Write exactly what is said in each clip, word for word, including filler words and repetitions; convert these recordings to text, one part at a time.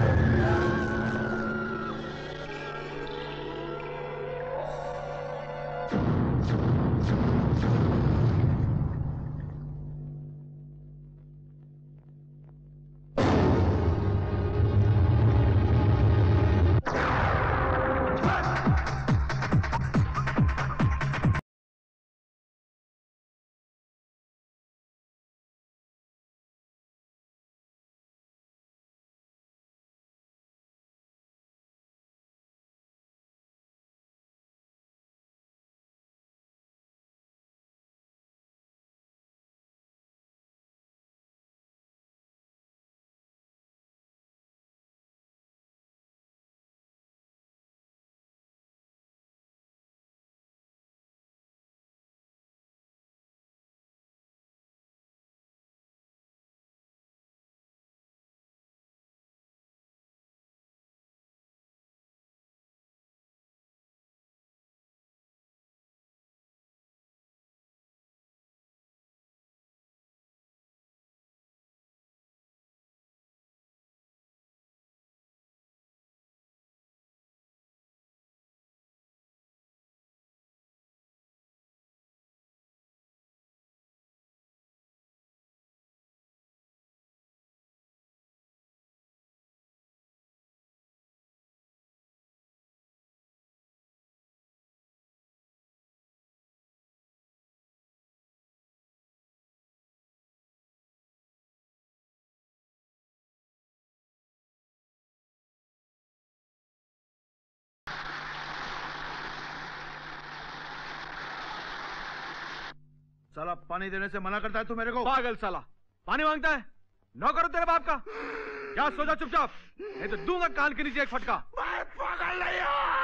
साला पानी देने से मना करता है तू मेरे को? पागल साला, पानी मांगता है? नौकर तेरे बाप का? क्या सोचा चुपचाप, नहीं तो दूंगा कान के नीचे एक फटका। मैं पागल नहीं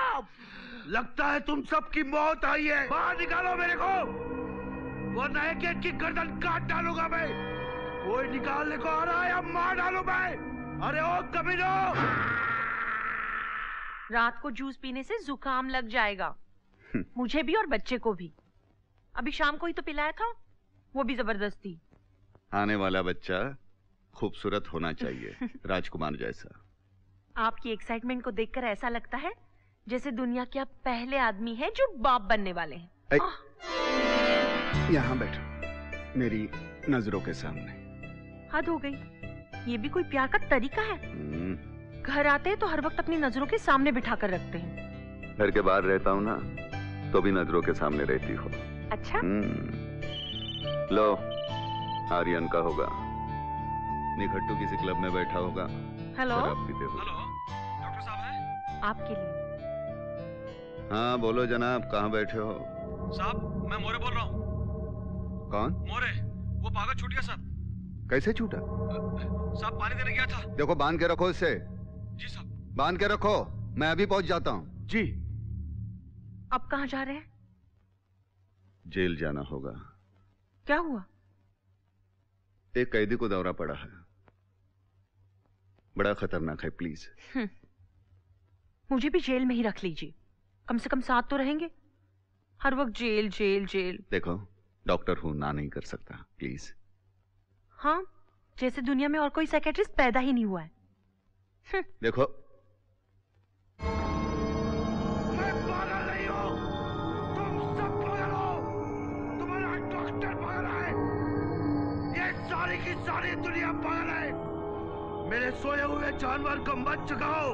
हूं। लगता है तुम सबकी मौत आई है। बाहर निकालो मेरे को, वरना एक एक की गर्दन काट डालूंगा मैं। कोई निकालने को आ रहा है या मार डालू मैं? अरे ओ कमीनो! रात को जूस पीने से जुकाम लग जाएगा, मुझे भी और बच्चे को भी। अभी शाम को ही तो पिलाया था, वो भी जबरदस्ती। आने वाला बच्चा खूबसूरत होना चाहिए, राजकुमार जैसा। आपकी एक्साइटमेंट को देखकर ऐसा लगता है जैसे दुनिया के आप पहले आदमी हैं जो बाप बनने वाले हैं। यहाँ बैठो मेरी नजरों के सामने। हद हो गई, ये भी कोई प्यार का तरीका है? घर आते हैं तो हर वक्त अपनी नजरों के सामने बिठा कर रखते हैं। घर के बाहर रहता हूँ ना, तो भी नजरों के सामने रहती हो। अच्छा? लो, आर्यन का होगा, निखट्टू किसी क्लब में बैठा होगा। हेलो, हेलो, डॉक्टर साहब हैं? आपके लिए। हाँ बोलो जनाब, कहाँ बैठे हो? साहब मैं मोरे बोल रहा हूँ। कौन? मोरे, वो पागल छूट गया साहब। कैसे छूटा? साहब पानी देने गया था। देखो बांध के रखो इसे। जी साहब। बांध के रखो, मैं अभी पहुंच जाता हूँ। जी। अब कहाँ जा रहे हैं? जेल जाना होगा। क्या हुआ? एक कैदी को दौरा पड़ा है, बड़ा खतरनाक है। प्लीज मुझे भी जेल में ही रख लीजिए, कम से कम साथ तो रहेंगे। हर वक्त जेल जेल जेल। देखो डॉक्टर हूं, ना नहीं कर सकता, प्लीज। हाँ, जैसे दुनिया में और कोई साइकियाट्रिस्ट पैदा ही नहीं हुआ है। देखो मैं पागल नहीं हूं, तुम सब पागल हो। तुम्हारा डॉक्टर पागल है, ये सारी की सारी दुनिया पागल है। मेरे सोए हुए जानवर को मत जगाओ।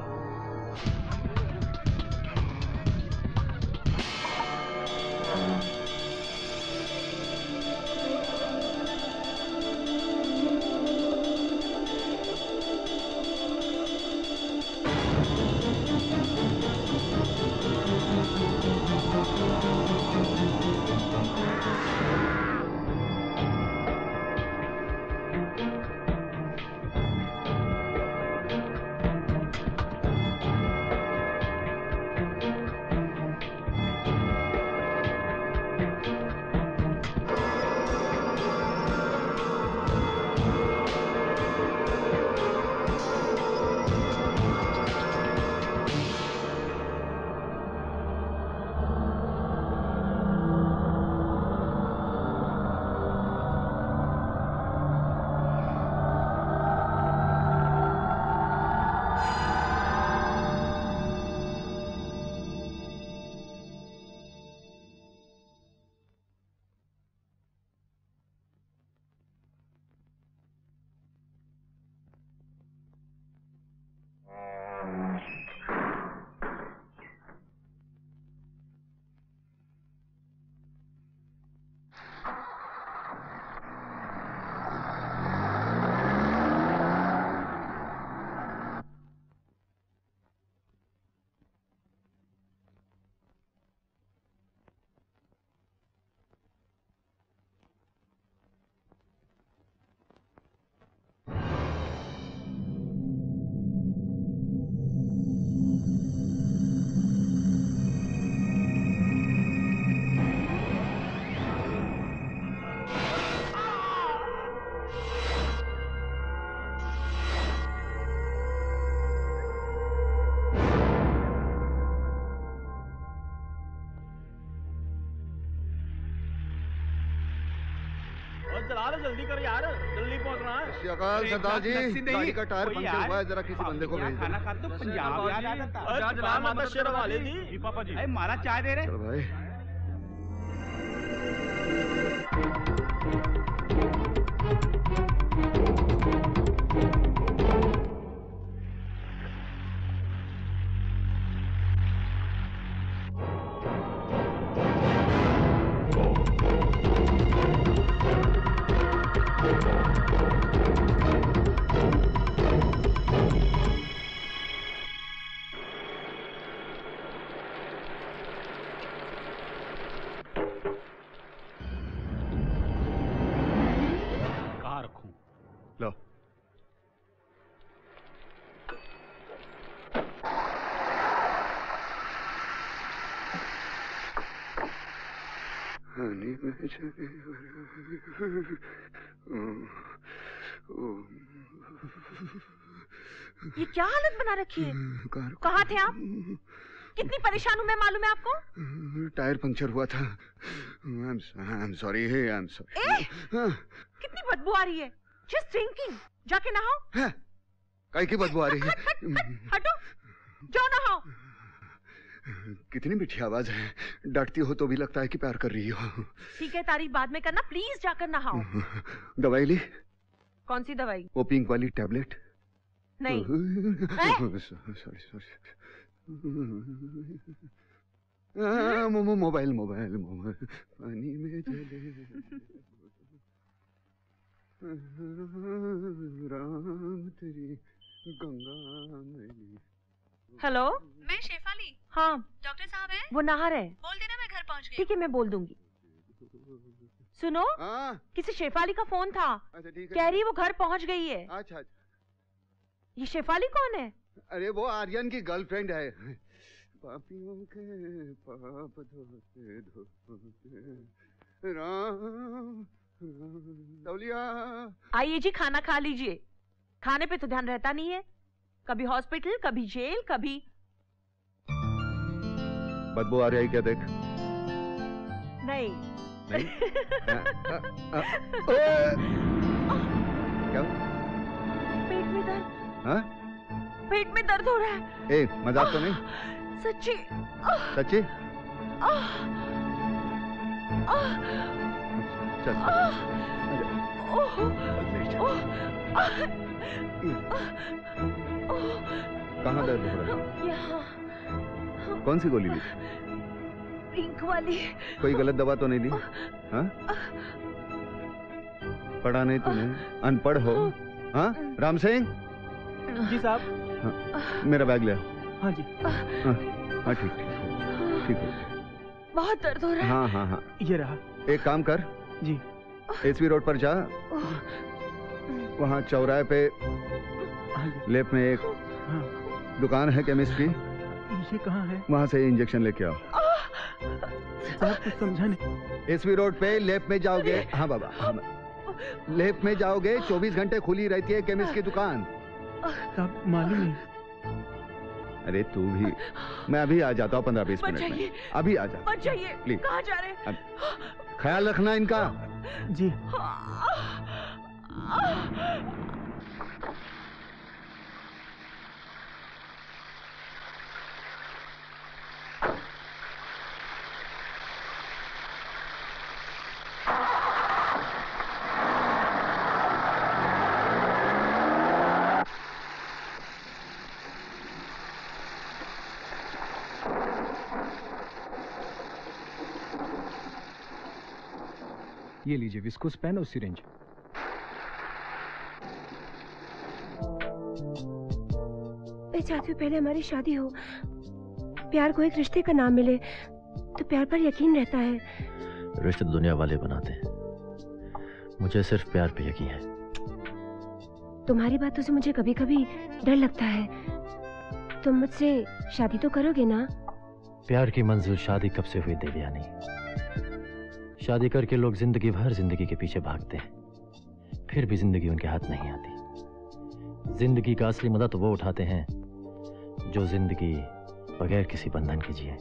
सरदार जल्दी कर यार, जल्दी पहुंचना है। श्रीकाल सरदार जी, गाड़ी का टायर पंचर हुआ है, जरा किसी बंदे को भेज दो। खाना खा तो पंजाब याद आ जाता। माता शेर वाले जी, पापा जी, मारा चाय दे रहे। चलो भाई। ये क्या हालत बना रखी है? कहाँ थे आप? कितनी परेशान हूँ मैं, मालूम है आपको? टायर पंचर हुआ था। I am sorry, I am sorry. कितनी बदबू आ रही है। जस्ट थिंकिंग, जाके नहाओ। काहे की बदबू आ रही है? हट, हट, हट, हटो, जाओ नहाओ। कितनी मीठी आवाज है, डरती हो तो भी लगता है कि प्यार कर रही हो। ठीक है, तारीफ बाद में करना, प्लीज जाकर नहाओ। दवाई ली? कौन सी दवाई? वो पिंक वाली टैबलेट? नहीं। Sorry sorry. Mobile mobile mobile पानी में चले राम तेरी गंगा मैली। हेलो, मैं शेफाली। हाँ, डॉक्टर साहब हैं? वो नहा रहे। बोल देना मैं घर पहुंच गई। ठीक है, मैं बोल दूंगी। सुनो, हाँ? किसी शेफाली का फोन था। अच्छा ठीक है। कह रही वो घर पहुंच गई है। अच्छा अच्छा। ये शेफाली कौन है? अरे वो आर्यन की गर्लफ्रेंड है। पापियों के पाप धोते धोते राम तौलिया। आइए जी, खाना खा लीजिए। खाने पे तो ध्यान रहता नहीं है, कभी हॉस्पिटल, कभी जेल, कभी। बदबू आ रही है क्या? देख। नहीं नहीं? आ, आ, आ, क्या? पेट में दर्द। हाँ? पेट में दर्द हो रहा है। ए, मजाक तो नहीं? सच्ची? सच्ची? चल। कहाँ दर्द हो रहा है? यहाँ। कौन सी गोली ली? पिंक वाली। कोई गलत दवा तो नहीं ली? हाँ? पढ़ा नहीं तूने? अनपढ़ हो? हाँ? राम सिंह? जी साहब। हाँ, मेरा बैग ले। हाँ जी। हाँ हाँ ठीक ठीक ठीक है। बहुत दर्द हो रहा है। हाँ हाँ हाँ, ये रहा। एक काम कर जी। एसवी रोड पर जा, वहाँ चौराहे पे लेफ्ट में एक हाँ। दुकान है केमिस्ट की। ये कहाँ है? वहाँ से इंजेक्शन लेके आओ। साहब कुछ समझा नहीं। एसवी रोड पे लेफ्ट में जाओगे। हाँ बाबा, हाँ, लेफ्ट में जाओगे, चौबीस घंटे खुली रहती है केमिस्ट की दुकान। साहब मालूम नहीं। अरे तू भी, मैं अभी आ जाता हूँ पंद्रह बीस मिनट में। अभी आ जा। मत जाइए। प्लीज। कहाँ जा रहे हैं? ख्याल रखना इनका। जी। ये लीजिए विस्कोस पेन और सिरिंज। मैं चाहती हूँ पहले हमारी शादी हो, प्यार को एक रिश्ते का नाम मिले तो प्यार पर यकीन रहता है। रिश्ते दुनिया वाले बनाते हैं, मुझे सिर्फ प्यार पे यकीन है। तुम्हारी बातों से मुझे कभी कभी डर लगता है। तुम मुझसे शादी तो करोगे ना? प्यार की मंजिल शादी कब से हुई देवयानी? शादी करके लोग जिंदगी भर जिंदगी के पीछे भागते हैं, फिर भी जिंदगी उनके हाथ नहीं आती। जिंदगी का असली मजा तो वो उठाते हैं जो जिंदगी बगैर किसी बंधन के जिए।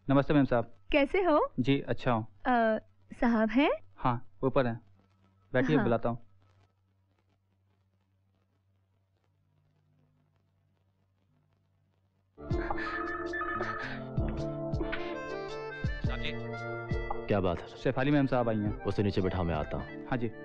नमस्ते मैम साहब। कैसे हो? जी अच्छा हूँ। साहब हैं? हाँ ऊपर हैं, बैठिए। हाँ। बुलाता हूँ। क्या बात है? शेफाली मैम साहब आई हैं। उसे नीचे बैठाओ, मैं आता हूँ। हाँ जी।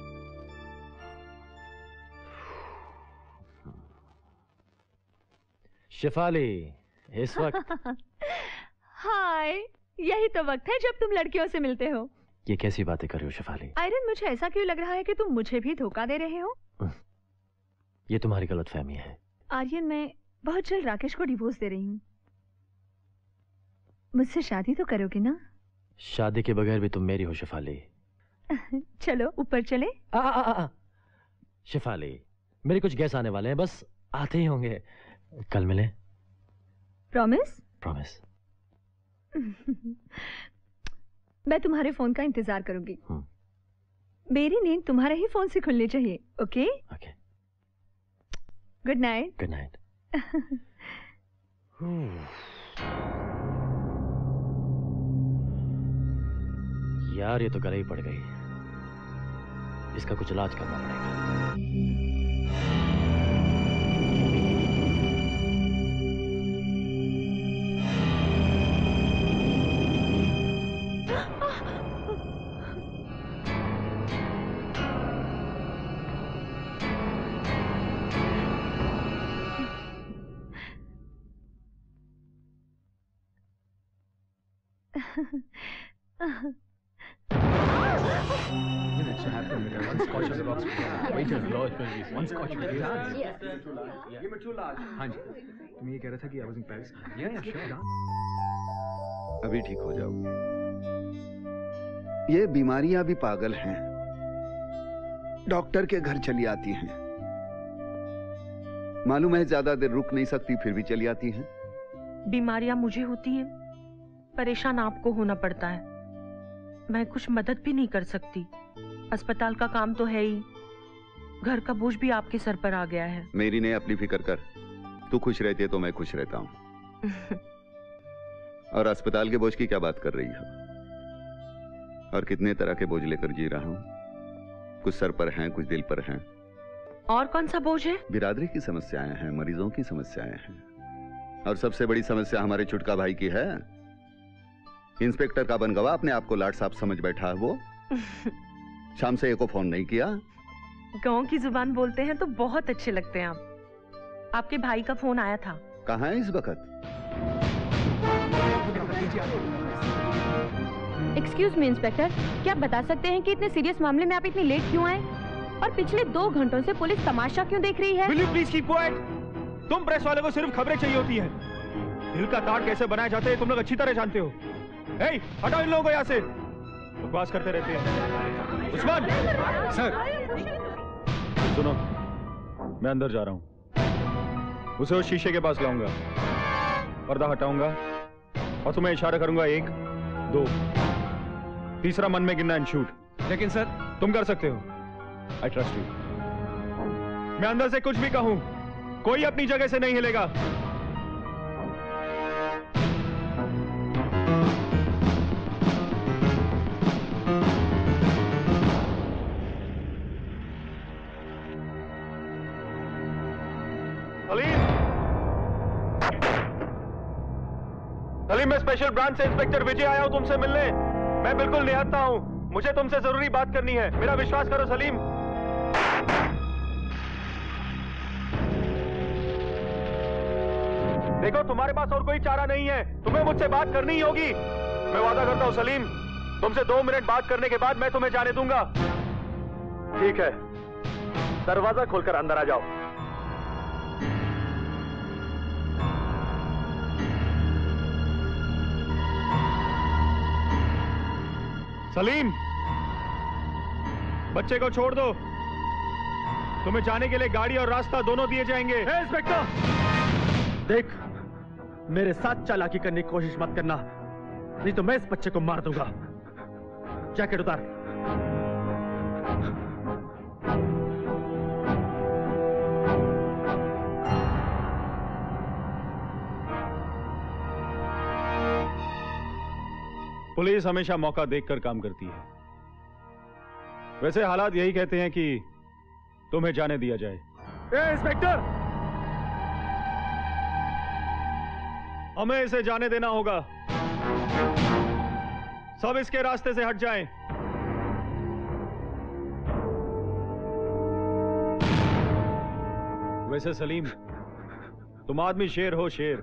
शेफाली, इस वक्त हाय, यही तो वक्त है जब तुम लड़कियों से मिलते हो। ये कैसी बातें कर रही हो शेफाली? आयरन, मुझे ऐसा क्यों लग रहा है कि तुम मुझे भी धोखा दे रहे हो? ये तुम्हारी गलतफहमी है। आर्यन, मैं बहुत जल्द राकेश को डिवोर्स दे रही हूँ। मुझसे शादी तो करोगे ना? शादी के बगैर भी तुम मेरी हो शेफाली। चलो ऊपर चले। आ, आ, आ, आ। शेफाली, मेरे कुछ गेस्ट आने वाले हैं, बस आते ही होंगे। कल मिले। प्रॉमिस? प्रॉमिस। मैं तुम्हारे फोन का इंतजार करूंगी। मेरी नींद तुम्हारे ही फोन से खुलनी चाहिए। Okay? Okay. Good night. Good night. यार, ये तो गले ही पड़ गई। इसका कुछ इलाज करना पड़ेगा। तुम ये कह रहा था कि I was in Paris? Yeah, yeah, sure. अभी ठीक हो जाओ। ये बीमारियां भी पागल हैं, डॉक्टर के घर चली आती हैं। मालूम है ज्यादा देर रुक नहीं सकती, फिर भी चली आती हैं। बीमारियां मुझे होती हैं, परेशान आपको होना पड़ता है। मैं कुछ मदद भी नहीं कर सकती। अस्पताल का काम तो है ही, घर का बोझ भी आपके सर पर आ गया है। मेरी नहीं, अपनी फिक्र कर। तू खुश रहती है तो मैं खुश रहता हूँ। और अस्पताल के बोझ की क्या बात कर रही हो? और कितने तरह के बोझ लेकर जी रहा हूँ। कुछ सर पर हैं, कुछ दिल पर हैं। और कौन सा बोझ है? बिरादरी की समस्याएं हैं, मरीजों की समस्याएं हैं, और सबसे बड़ी समस्या हमारे छुटका भाई की है। इंस्पेक्टर का बनगवा अपने आप को लाट साहब समझ बैठा है वो। शाम से एको फोन नहीं किया। गांव की जुबान बोलते हैं तो बहुत अच्छे लगते हैं आप। आपके भाई का फोन आया था। कहाँ है इस वक्त? एक्सक्यूज मी इंस्पेक्टर, क्या आप बता सकते हैं कि इतने सीरियस मामले में आप इतनी लेट क्यों आए? और पिछले दो घंटों से पुलिस तमाशा क्यों देख रही है? Will you please keep quiet? तुम प्रेस वाले को सिर्फ खबरें चाहिए होती है। दिल का तार कैसे बनाए जाते हैं तुम लोग अच्छी तरह जानते हो। Hey, हटाओ इन लोगों को यहाँ से। बकवास करते रहते हैं। उस्मान! सर, सुनो, मैं अंदर जा रहा हूँ। उसे उस शीशे के पास लाऊंगा, पर्दा हटाऊंगा और तुम्हें इशारा करूंगा। एक, दो, तीसरा मन में गिनना एंड शूट। लेकिन सर, तुम कर सकते हो। I trust you. मैं अंदर से कुछ भी कहूं, कोई अपनी जगह से नहीं हिलेगा। सलीम, मैं स्पेशल ब्रांच से इंस्पेक्टर विजय आया हूं तुमसे मिलने। मैं बिल्कुल निहत्था हूं, मुझे तुमसे जरूरी बात करनी है। मेरा विश्वास करो सलीम। देखो, तुम्हारे पास और कोई चारा नहीं है, तुम्हें मुझसे बात करनी ही होगी। मैं वादा करता हूं सलीम, तुमसे दो मिनट बात करने के बाद मैं तुम्हें जाने दूंगा। ठीक है, दरवाजा खोलकर अंदर आ जाओ। सलीम, बच्चे को छोड़ दो। तुम्हें जाने के लिए गाड़ी और रास्ता दोनों दिए जाएंगे। इंस्पेक्टर, देख, मेरे साथ चालाकी करने की कोशिश मत करना, नहीं तो मैं इस बच्चे को मार दूंगा। जैकेट उतार। पुलिस हमेशा मौका देखकर काम करती है। वैसे हालात यही कहते हैं कि तुम्हें जाने दिया जाए। ए, इंस्पेक्टर, हमें इसे जाने देना होगा। सब इसके रास्ते से हट जाएं। वैसे सलीम, तुम आदमी शेर हो, शेर।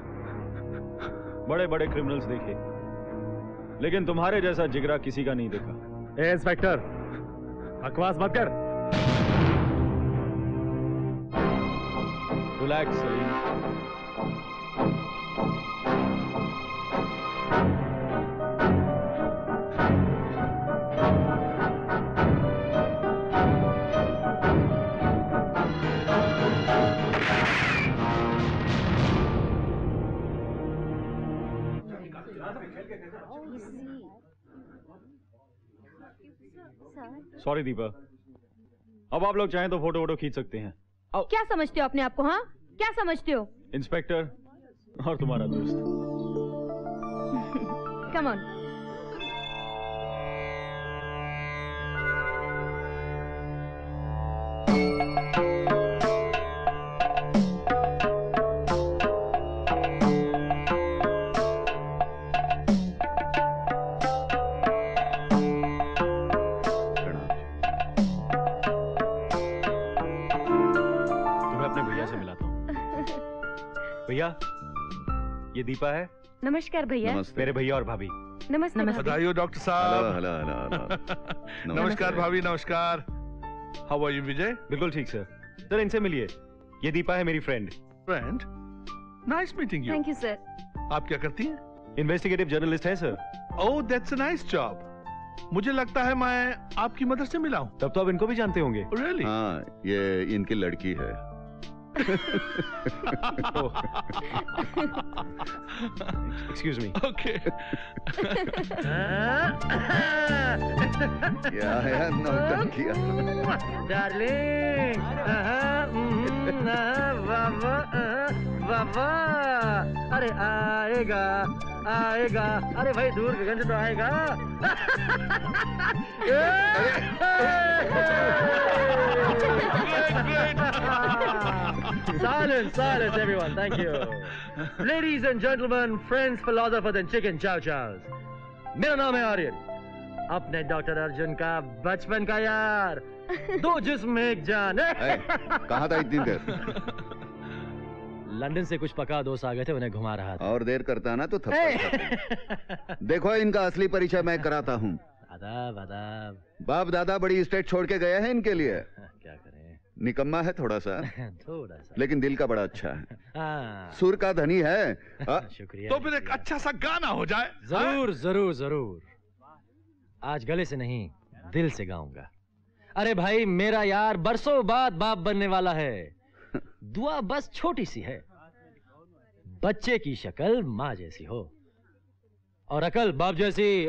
बड़े बड़े क्रिमिनल्स देखे, लेकिन तुम्हारे जैसा जिगरा किसी का नहीं देखा। ए, इंस्पेक्टर, बकवास मत कर। रिलैक्स सलीम। सॉरी दीपा, अब आप लोग चाहें तो फोटो वोटो खींच सकते हैं। आओ। क्या समझते हो अपने आप को? हाँ, क्या समझते हो? इंस्पेक्टर और तुम्हारा दोस्त। Come on. भैया, ये दीपा है। नमस्कार भैया। मेरे भैया और भाभी। नमस्ते। बधाई हो डॉक्टर साहब। Hello hello hello. नमस्कार भाभी, नमस्कार। How are you Vijay? बिल्कुल ठीक सर। सर इनसे मिलिए, ये दीपा है मेरी friend. Friend? Nice meeting you. Thank you sir. आप क्या करती हैं? इन्वेस्टिगेटिव जर्नलिस्ट है sir. Oh that's a nice job. मुझे लगता है मैं आपकी मदर से मिला हूँ। तब तो आप इनको भी जानते होंगे। Really? हाँ, ये इनकी लड़की है। Excuse me. ओके। क्या है नौटंकिया? डार्लिंग, वाह वाह। अरे आएगा आएगा, अरे भाई दूर गगन से तो आएगा। Silence, silence, everyone. Thank you. Ladies and gentlemen, friends, philosophers and chicken chow chows. मेरा नाम है आर्यन, अपने डॉक्टर अर्जुन का बचपन का यार। दो जिस्म एक जान। कहाँ था इतनी देर? लंदन से कुछ पका दोस्त आ गए थे, उन्हें घुमा रहा था। और देर करता ना तो थप्पड़। देखो इनका असली परिचय मैं कराता हूँ। आदाब आदाब। बाप दादा बड़ी स्टेट छोड़ के गए हैं इनके लिए। क्या करें, निकम्मा है थोड़ा सा थोड़ा सा, लेकिन दिल का बड़ा अच्छा है। हाँ। सुर का धनी है। शुक्रिया। तो फिर एक अच्छा सा गाना हो जाए। जरूर जरूर जरूर। आज गले से नहीं, दिल से गाऊंगा। अरे भाई, मेरा यार बरसों बाद बाप बनने वाला है। दुआ बस छोटी सी है, बच्चे की शक्ल माँ जैसी हो और अकल बाप जैसी।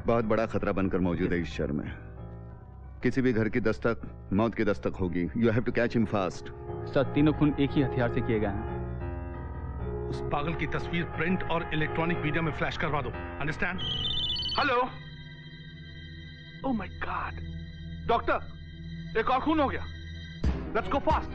बहुत बड़ा खतरा बनकर मौजूद है इस शहर में। किसी भी घर की दस्तक मौत की दस्तक होगी। You have to catch him fast. Sir, तीनों खून एक ही हथियार से किए गए हैं। उस पागल की तस्वीर प्रिंट और इलेक्ट्रॉनिक मीडिया में फ्लैश करवा दो। Understand? Hello. Oh my God. Doctor, एक और खून हो गया। Let's go fast.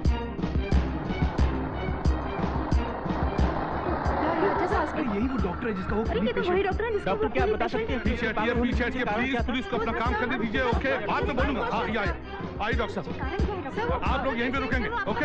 यही वो डॉक्टर है जिसका वो अरे ये तो वही डॉक्टर है जिसका डॉक्टर क्या बता सकते हैं? पीछे हटिए, पीछे हटिए प्लीज। पुलिस को अपना काम करने दीजिए। ओके, बाद में बोलूंगा। हाँ, ये आइए आइए डॉक्टर साहब, आप लोग यहीं पे रुकेंगे। ओके।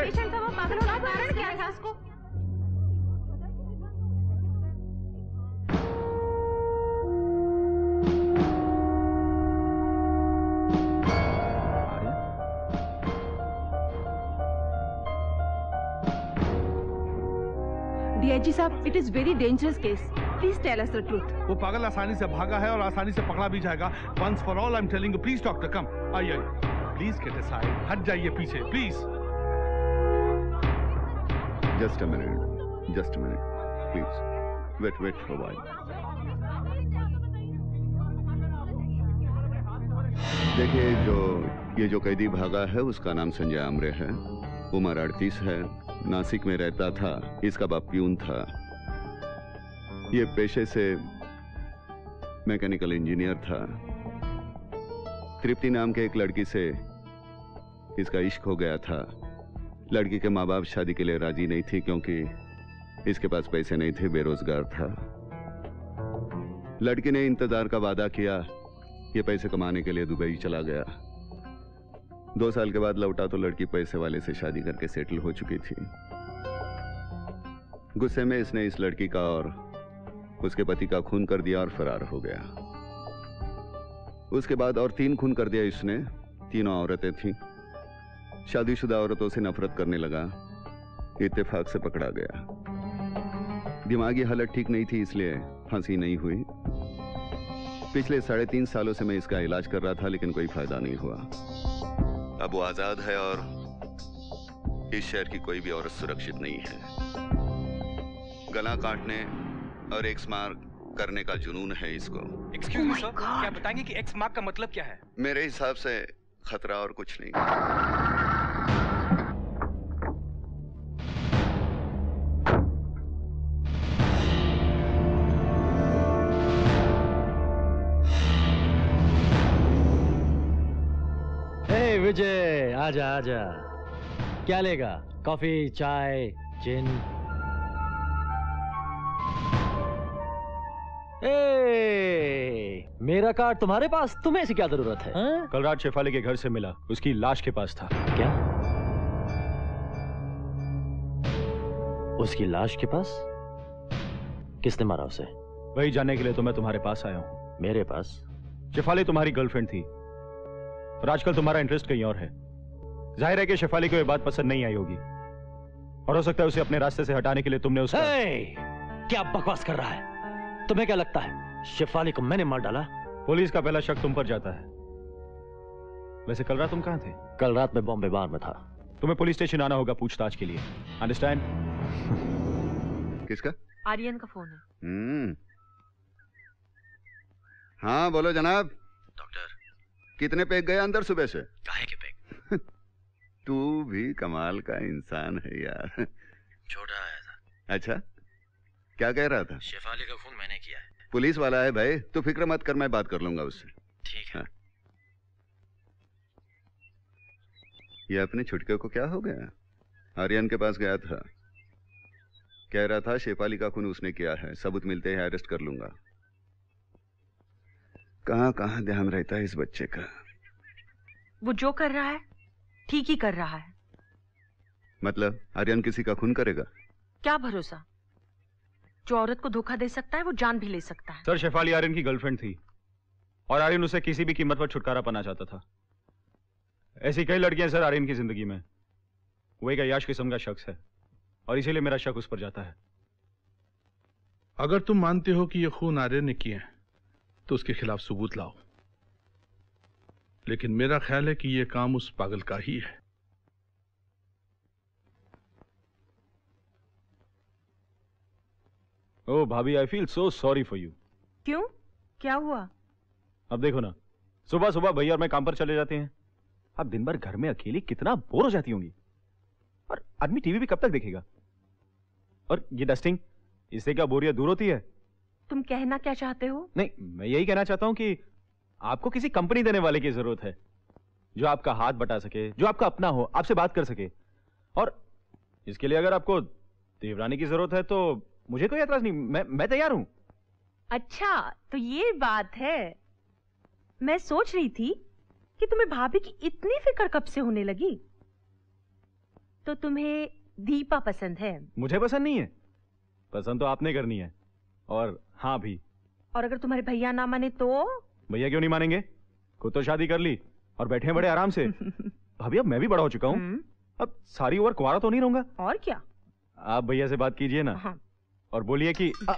डीआईजी साहब, it is very dangerous case, please tell us the truth. वो पागल आसानी से भागा है और आसानी से पकड़ा भी जाएगा। Once for all I am telling you. Please doctor come. आइए आइए, प्लीज गेट असाइड। हट जाइए पीछे please. Just a minute, just a minute please. Wait wait for while. देखिए, जो ये जो कैदी भागा है उसका नाम संजय आमरे है। उम्र अड़तीस है। नासिक में रहता था। इसका बाप प्यून था। ये पेशे से मैकेनिकल इंजीनियर था। तृप्ति नाम के एक लड़की से इसका इश्क हो गया था। लड़की के माँ बाप शादी के लिए राजी नहीं थी क्योंकि इसके पास पैसे नहीं थे, बेरोजगार था। लड़की ने इंतजार का वादा किया। ये पैसे कमाने के लिए दुबई चला गया। दो साल के बाद लौटा तो लड़की पैसे वाले से शादी करके सेटल हो चुकी थी। गुस्से में इसने इस लड़की का और उसके पति का खून कर दिया और फरार हो गया। उसके बाद और तीन खून कर दिया इसने। तीनों औरतें थीं। शादीशुदा औरतों से नफरत करने लगा। इत्तेफाक से पकड़ा गया। दिमागी हालत ठीक नहीं थी इसलिए फांसी नहीं हुई। पिछले साढ़े तीन सालों से मैं इसका इलाज कर रहा था लेकिन कोई फायदा नहीं हुआ। अब वो आजाद है और इस शहर की कोई भी औरत सुरक्षित नहीं है। गला काटने और एक्स मार्क करने का जुनून है इसको। एक्सक्यूज मी सर, क्या बताएंगे कि एक्स मार्क का मतलब क्या है? मेरे हिसाब से खतरा और कुछ नहीं। विजय, आजा आजा। क्या लेगा? कॉफी, चाय, जिन? ए, मेरा कार्ड तुम्हारे पास, तुम्हें ऐसी क्या जरूरत है? हा? कल रात शेफाली के घर से मिला, उसकी लाश के पास था। क्या? उसकी लाश के पास? किसने मारा उसे? वही जानने के लिए तो मैं तुम्हारे पास आया हूँ। मेरे पास? शेफाली तुम्हारी गर्लफ्रेंड थी और आजकल तुम्हारा इंटरेस्ट कहीं और है। जाहिर है कि शेफाली को ये बात पसंद नहीं आई होगी और हो सकता है उसे अपने रास्ते से हटाने के लिए तुमने उसका... hey! क्या बकवास कर रहा है? तुम्हें क्या लगता है शेफाली को मैंने मार डाला? पुलिस का पहला शक तुम पर जाता है। वैसे कल रात तुम कहां थे? कल रात में बॉम्बे बार में था। तुम्हें पुलिस स्टेशन आना होगा पूछताछ के लिए। अंडरस्टैंड? किसका? आर्यन का फोन है। हम्म। हाँ बोलो जनाब। डॉक्टर, कितने पैक गए अंदर सुबह से? काहे के पैक? तू भी कमाल का इंसान है यार। छोटा आया था। अच्छा, क्या कह रहा था? शेफाली का खून मैंने किया है। पुलिस वाला है भाई, तू फिक्र मत कर, मैं बात कर लूंगा उससे। ठीक है। हाँ। ये अपने छुटके को क्या हो गया? आर्यन के पास गया था, कह रहा था शेफाली का खून उसने किया है, सबूत मिलते ही अरेस्ट कर लूंगा। कहां कहां ध्यान रहता है इस बच्चे का। वो जो कर रहा है ठीक ही कर रहा है। मतलब आर्यन किसी का खून करेगा? क्या भरोसा, जो औरत को धोखा दे सकता है वो जान भी ले सकता है। सर, शेफाली आर्यन की गर्लफ्रेंड थी और आर्यन उसे किसी भी कीमत पर छुटकारा पाना चाहता था। ऐसी कई लड़कियां सर आर्यन की जिंदगी में। वो एक अय्याश किस्म का शख्स है और इसीलिए मेरा शक उस पर जाता है। अगर तुम मानते हो कि ये खून आर्यन ने किए हैं तो उसके खिलाफ सबूत लाओ, लेकिन मेरा ख्याल है कि यह काम उस पागल का ही है। ओह भाभी, I feel so sorry for you. क्यों, क्या हुआ? अब देखो ना, सुबह सुबह भैया और मैं काम पर चले जाते हैं, अब दिन भर घर में अकेली कितना बोर हो जाती होंगी, और आदमी टीवी भी कब तक देखेगा? और ये डस्टिंग, इससे क्या बोरियत दूर होती है? तुम कहना क्या चाहते हो? नहीं, मैं यही कहना चाहता हूं कि आपको किसी कंपनी देने वाले की जरूरत है, जो आपका हाथ बटा सके, जो आपका अपना हो, आपसे बात कर सके। और इसके लिए अगर आपको देवरानी की जरूरत है तो मुझे कोई एतराज नहीं, मैं मैं तैयार हूं। अच्छा, तो ये बात है। मैं सोच रही थी कि तुम्हें भाभी की इतनी फिक्र कब से होने लगी। तो तुम्हें दीपा पसंद है? मुझे पसंद नहीं है, पसंद तो आपने करनी है। और हाँ भी। और अगर तुम्हारे भैया ना माने तो? भैया क्यों नहीं मानेंगे? खुद तो शादी कर ली और बैठे हैं बड़े आराम से। भाभी अब मैं भी बड़ा हो चुका हूँ, अब सारी उम्र कुंवारा तो नहीं रहूंगा। और क्या? आप भैया से बात कीजिए ना। हाँ। और बोलिए कि आ...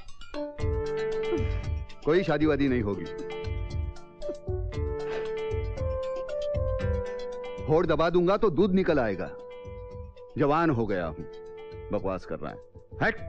कोई शादी वादी नहीं होगी। होड़ दबा दूंगा तो दूध निकल आएगा। जवान हो गया हूं, बकवास कर रहा है। हट।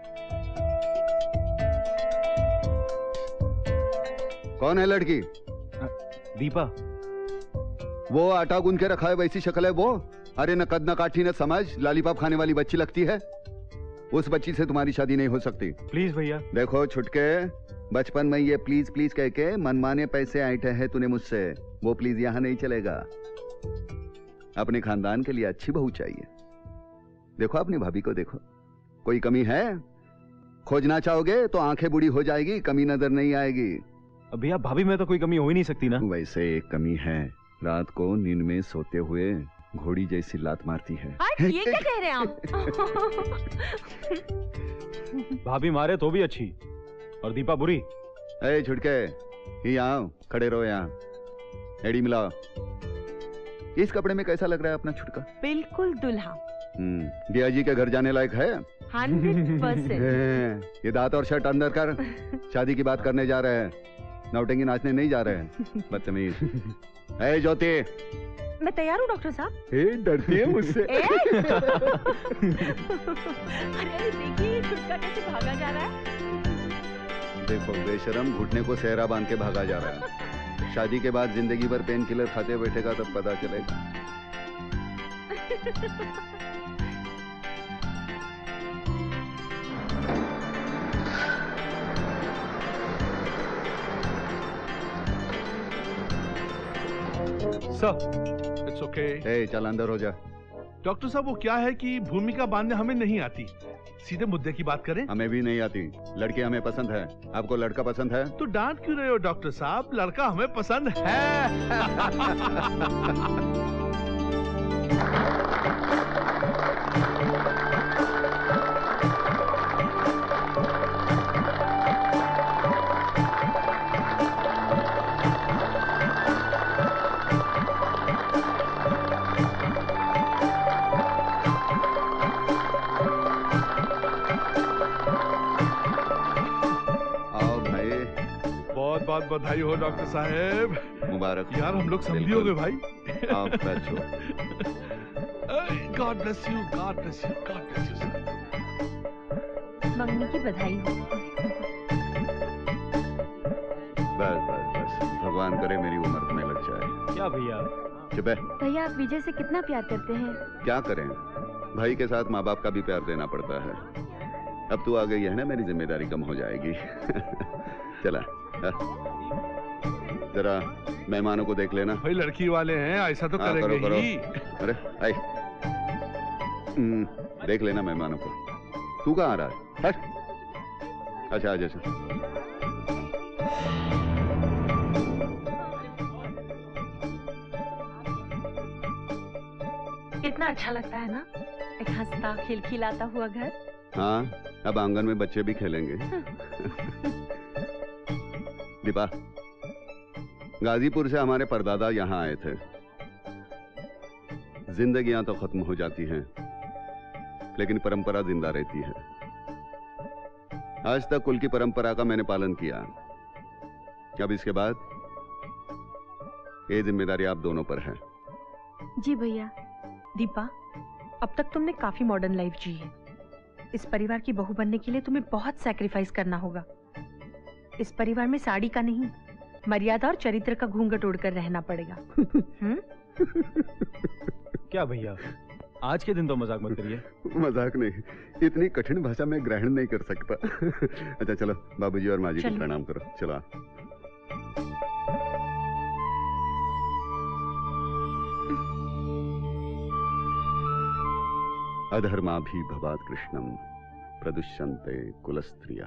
कौन है लड़की? दीपा। वो आटा गूंद के रखा है वैसी शक्ल है वो? अरे न कद न काठी न समझ, लॉलीपॉप खाने वाली बच्ची लगती है। उस बच्ची से तुम्हारी शादी नहीं हो सकती। प्लीज भैया। देखो छुटके, बचपन में ये प्लीज प्लीज कह के मनमाने पैसे ऐंठे हैं तूने मुझसे, वो प्लीज यहां नहीं चलेगा। अपने खानदान के लिए अच्छी बहू चाहिए। देखो अपनी भाभी को देखो, कोई कमी है? खोजना चाहोगे तो आंखें बूढ़ी हो जाएगी, कमी नजर नहीं आएगी। भैया भाभी में तो कोई कमी हो ही नहीं सकती ना। वैसे एक कमी है, रात को नींद में सोते हुए घोड़ी जैसी लात मारती है। ये क्या कह रहे हैं आप? भाभी मारे तो भी अच्छी, और दीपा बुरी। ए छुटके, ही आओ, खड़े रहो यहाँ। एड़ी मिलाओ। इस कपड़े में कैसा लग रहा है अपना छुटका? बिल्कुल दुल्हा। हम्म, दिया जी के घर जाने लायक है? Hundred percent. ये दांत और शर्ट अंदर कर, शादी की बात करने जा रहे हैं, नौटंकी नाचने नहीं जा रहे हैं। बदतमीज। ए ज्योति। मैं तैयार हूँ डॉक्टर साहब। ए, डरती है मुझसे। अरे देखिए छुटका कैसे भागा जा रहा है। देखो बेशरम, घुटने को सेहरा बांध के भागा जा रहा है। शादी के बाद जिंदगी भर पेन किलर खाते बैठेगा तब पता चलेगा। Sir, it's okay. ए, चल अंदर हो जा। डॉक्टर साहब वो क्या है कि भूमिका बांधने हमें नहीं आती, सीधे मुद्दे की बात करें। हमें भी नहीं आती, लड़की हमें पसंद है। आपको लड़का पसंद है? तो डांट क्यों रहे हो डॉक्टर साहब, लड़का हमें पसंद है। बहुत बधाई हो डॉक्टर साहब। मुबारक। यार हम लोग समझी हो गए भाई। आप बैठ जाओ। God bless you, God bless you, God bless you sir. मंगनी की बधाई हो। बस बस बस, भगवान करे मेरी उम्र तुम्हें लग जाए। क्या भैया? चुप है। भैया आप विजय से कितना प्यार करते हैं? क्या करें, भाई के साथ माँ बाप का भी प्यार देना पड़ता है। अब तू आ गई है ना, मेरी जिम्मेदारी कम हो जाएगी। चला जरा मेहमानों को देख लेना। भाई लड़की वाले हैं, ऐसा तो हाँ, करेंगे करो, करो। ही। अरे आई, देख लेना मेहमानों को। तू कहाँ आ रहा है? हट। अच्छा आजा। कितना अच्छा लगता है ना, एक हंसता खिलखिलाता हुआ घर। हाँ, अब आंगन में बच्चे भी खेलेंगे। दीपा, गाजीपुर से हमारे परदादा यहाँ आए थे। जिंदगियां तो खत्म हो जाती हैं, लेकिन परंपरा जिंदा रहती है। आज तक कुल की परंपरा का मैंने पालन किया। अब इसके बाद ये जिम्मेदारी आप दोनों पर है। जी भैया। दीपा, अब तक तुमने काफी मॉडर्न लाइफ जी है। इस परिवार की बहू बनने के लिए तुम्हें बहुत सैक्रिफाइस करना होगा। इस परिवार में साड़ी का नहीं, मर्यादा और चरित्र का घूंघट उड़कर रहना पड़ेगा। हम्म? क्या भैया, आज के दिन तो मजाक मत करिए। मजाक नहीं, इतनी कठिन भाषा में ग्रहण नहीं कर सकता। अच्छा चलो, बाबूजी और माँ जी को प्रणाम करो। चलो। अधर्माभि भवात् कृष्णम प्रदुष्यन्ते कुलस्त्रियः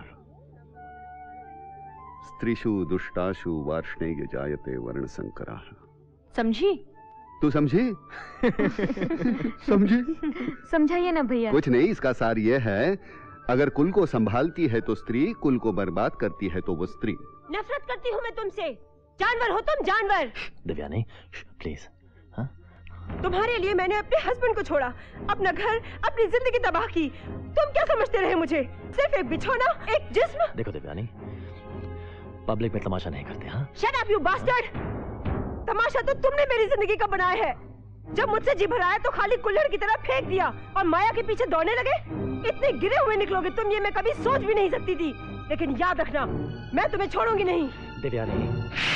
स्त्रीषु दुष्टाशु वार्ष्णेय जायते वर्ण संकराः। समझी? तू समझी? समझी? समझाइए ना भैया। कुछ नहीं, इसका सार ये है, अगर कुल को संभालती है तो स्त्री, कुल को बर्बाद करती है तो वो स्त्री। नफरत करती हूँ मैं तुमसे, जानवर हो तुम, जानवर। दिव्यानी प्लीज। तुम्हारे लिए मैंने अपने हस्बैंड को छोड़ा, अपना घर, अपनी जिंदगी तबाह की। तुम क्या समझते रहे मुझे? सिर्फ एक बिछौना, एक जिस्म। देखो दिव्यानी, पब्लिक में तमाशा नहीं करते। हाँ, शट अप यू बास्टर्ड। तमाशा तो तुमने मेरी जिंदगी का बनाया है। जब मुझसे जी भराया तो खाली कुल्हड़ की तरह फेंक दिया और माया के पीछे दौड़ने लगे। इतने गिरे हुए निकलोगे तुम, ये मैं कभी सोच भी नहीं सकती थी। लेकिन याद रखना, मैं तुम्हें छोड़ूंगी नहीं। दिव्यानी,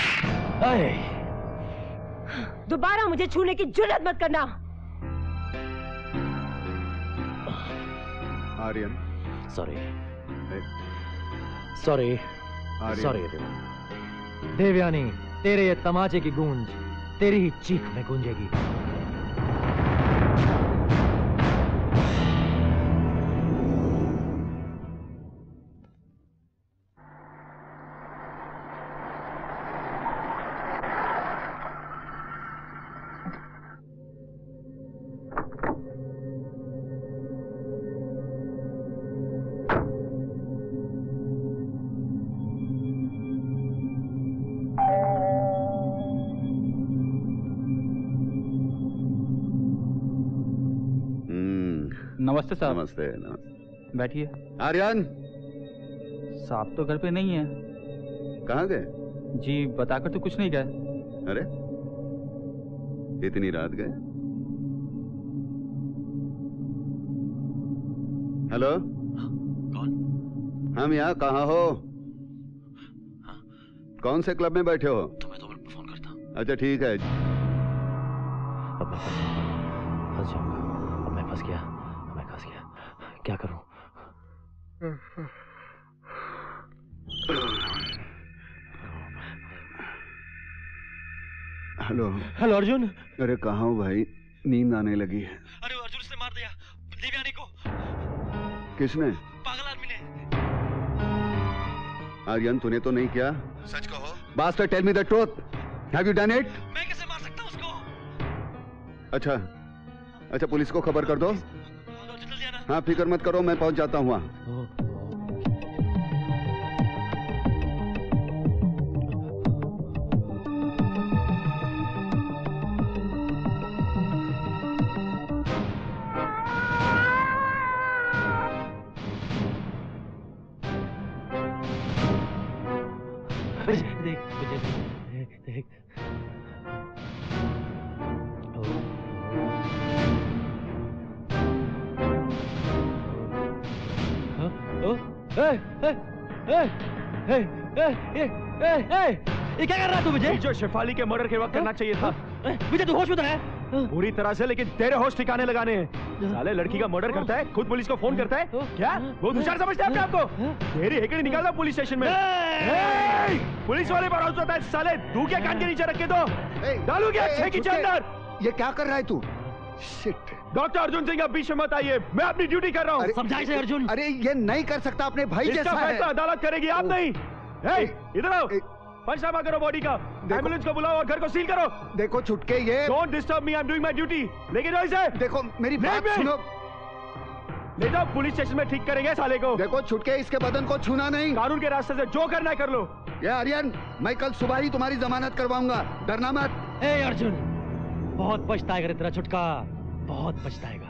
दोबारा मुझे छूने की जुर्रत मत करना। Aryan, sorry sorry sorry Devyani, तेरे ये तमाचे की गूंज तेरी ही चीख में गूंजेगी। नमस्ते साहब। नमस्ते नमस्ते। बैठिए। आर्यन साहब तो घर पे नहीं है। कहाँ गए? जी बताकर तो कुछ नहीं गए। अरे इतनी रात गए? हेलो, कौन? हम यहाँ कहाँ हो? हाँ? कौन से क्लब में बैठे हो? तो मैं दो मिनट में फोन करता हूँ। अच्छा ठीक है। अब मैं फंस जाऊंगा। अब मैं फंस गया, मैं फंस गया। क्या करूं? Hello hello Arjun. अरे कहाँ हो भाई? नींद आने लगी है। अरे अर्जुन से मार दिया देवयानी को। किसने? पागल आदमी ने। आर्यन तूने तो नहीं किया? सच कहो। Bastard, tell me the truth. Have you done it? मैं कैसे मार सकता हूँ उसको? अच्छा अच्छा, पुलिस को खबर कर दो। हाँ फिक्र मत करो, मैं पहुंच जाता हूँ वहाँ। देख देख देख। ये क्या कर रहा है तू? मुझे जो शेफाली के मर्डर के वक्त करना चाहिए था। मुझे तू होश में तो है? पूरी तरह से, लेकिन तेरे होश ठिकाने लगाने हैं। साले लड़की का मर्डर करता है, खुद पुलिस को फोन करता है। क्या बहुत होशियार समझते हैं अपने आप को? तेरी हेकड़ी निकालता पुलिस स्टेशन में। पुलिस वाले पर होता है साले, तू क्या कान के नीचे रख के दो डालू क्या छह की अंदर? ये क्या कर रहा है तू? शिट। डॉक्टर अर्जुन सिंह आप बीच में मत आइए, मैं अपनी ड्यूटी कर रहा हूँ। समझाइए से अर्जुन। अरे ये नहीं कर सकता, अपने भाई जैसा है। फैसला अदालत करेगी, आप नहीं। इधर आओ, पंचनामा करो बॉडी का, एम्बुलेंस को बुलाओ और घर को सील करो। देखो छुटके, ये don't disturb me, I am doing my duty. लेकिन इसे देखो मेरी बात सुनो। ले जाओ पुलिस स्टेशन में, ठीक करेंगे साले को। देखो छुटके, इसके बदन को छूना नहीं। कानून के रास्ते से जो करना है कर लो। ये आर्यन, मैं कल सुबह ही तुम्हारी जमानत करवाऊंगा, डरना मत। ए अर्जुन, बहुत पछताएगा रे तेरा छुटका, बहुत पछताएगा।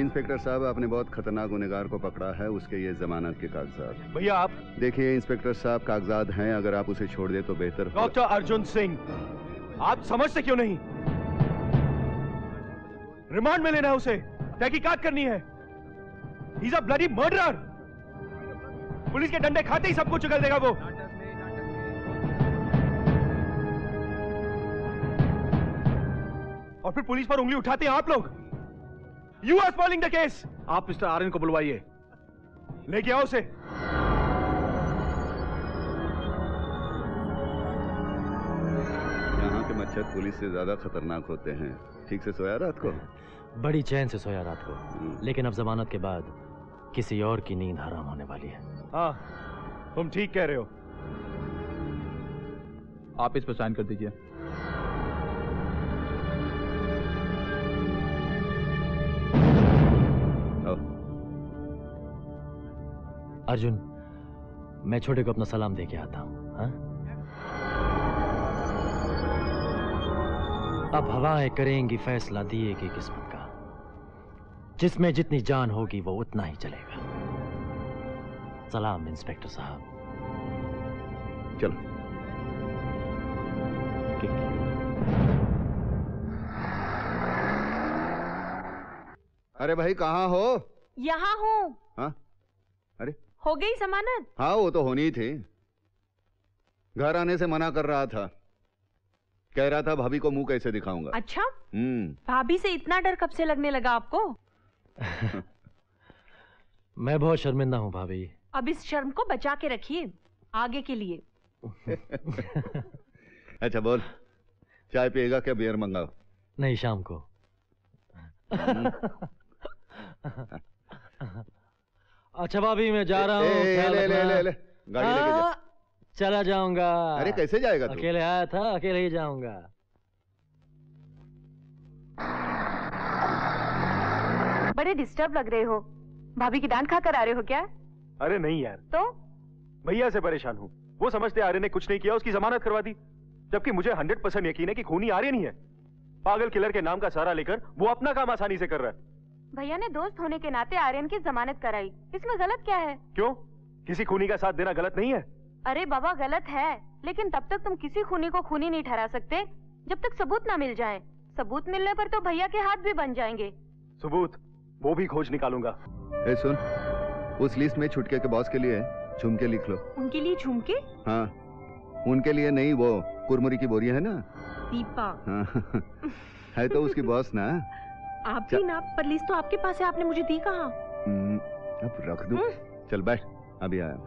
इंस्पेक्टर साहब, आपने बहुत खतरनाक गुनहगार को पकड़ा है, उसके ये जमानत के कागजात। भैया आप देखिए इंस्पेक्टर साहब, कागजात हैं, अगर आप उसे छोड़ दे तो बेहतर। डॉक्टर अर्जुन सिंह, आप समझते क्यों नहीं? रिमांड में लेना है उसे, तहकीकात करनी है। He's a bloody murderer। Police के डंडे खाते ही सब कुछ उगल देगा वो। और फिर पुलिस पर उंगली उठाते हैं आप लोग। You are spoiling the case। आप मिस्टर आर्यन को बुलवाइए, लेके आओ उसे। यहाँ के मच्छर पुलिस से ज्यादा खतरनाक होते हैं। ठीक से सोया रात को? बड़ी चैन से सोया रात को, लेकिन अब जमानत के बाद किसी और की नींद हराम होने वाली है। हाँ, तुम ठीक कह रहे हो। आप इस पर साइन कर दीजिए। अर्जुन, मैं छोटे को अपना सलाम दे के आता हूं। हाँ? अब हवाएं करेंगी फैसला दिए की किस्मत का, जिसमें जितनी जान होगी वो उतना ही चलेगा। सलाम इंस्पेक्टर साहब। चलो। अरे भाई कहाँ हो? यहाँ हूँ। हाँ? अरे हो गई जमानत? हाँ, वो तो होनी थी। घर आने से मना कर रहा था, कह रहा था भाभी को मुंह कैसे दिखाऊंगा। अच्छा? हम्म। भाभी से इतना डर कब से लगने लगा आपको? मैं बहुत शर्मिंदा हूँ भाभी। अब इस शर्म को बचा के रखिए आगे के लिए। अच्छा बोल, चाय पिएगा क्या बियर मंगाओ? नहीं, शाम को। अच्छा भाभी, मैं जा रहा हूँ। ले ले ले ले ले गाड़ी लेके जा। चला जाऊंगा। अरे कैसे जाएगा तू? अकेले आया था, अकेले ही जाऊंगा। बड़े डिस्टर्ब लग रहे हो। भाभी की डांट खा कर आ रहे हो क्या? अरे नहीं यार। तो भैया से परेशान हूँ। वो समझते आर्यन ने कुछ नहीं किया, उसकी जमानत करवा दी, जबकि मुझे हंड्रेड परसेंट यकीन है कि खूनी आर्यन ही है। पागल किलर के नाम का सहारा लेकर वो अपना काम आसानी से कर रहा है। भैया ने दोस्त होने के नाते आर्यन की जमानत कराई, इसमें गलत क्या है? क्यों? किसी खूनी का साथ देना गलत नहीं है? अरे बाबा, गलत है, लेकिन तब तक तुम किसी खूनी को खूनी नहीं ठहरा सकते जब तक सबूत ना मिल जाए। सबूत मिलने पर तो भैया के हाथ भी बन जाएंगे। सबूत वो भी खोज निकालूंगा। ए सुन, उस लिस्ट में छुटके के बॉस के लिए झुमके लिख लो। उनके लिए झुमके? हाँ, उनके लिए नहीं, वो कुरमुरी की बोरियां है ना, दीपा। हाँ। है तो उसकी बॉस ना। आप भी ना, पर लिस्ट तो आपके पास है, आपने मुझे दी कहाँ? अब रख दूं। चल बैठ, अभी आया।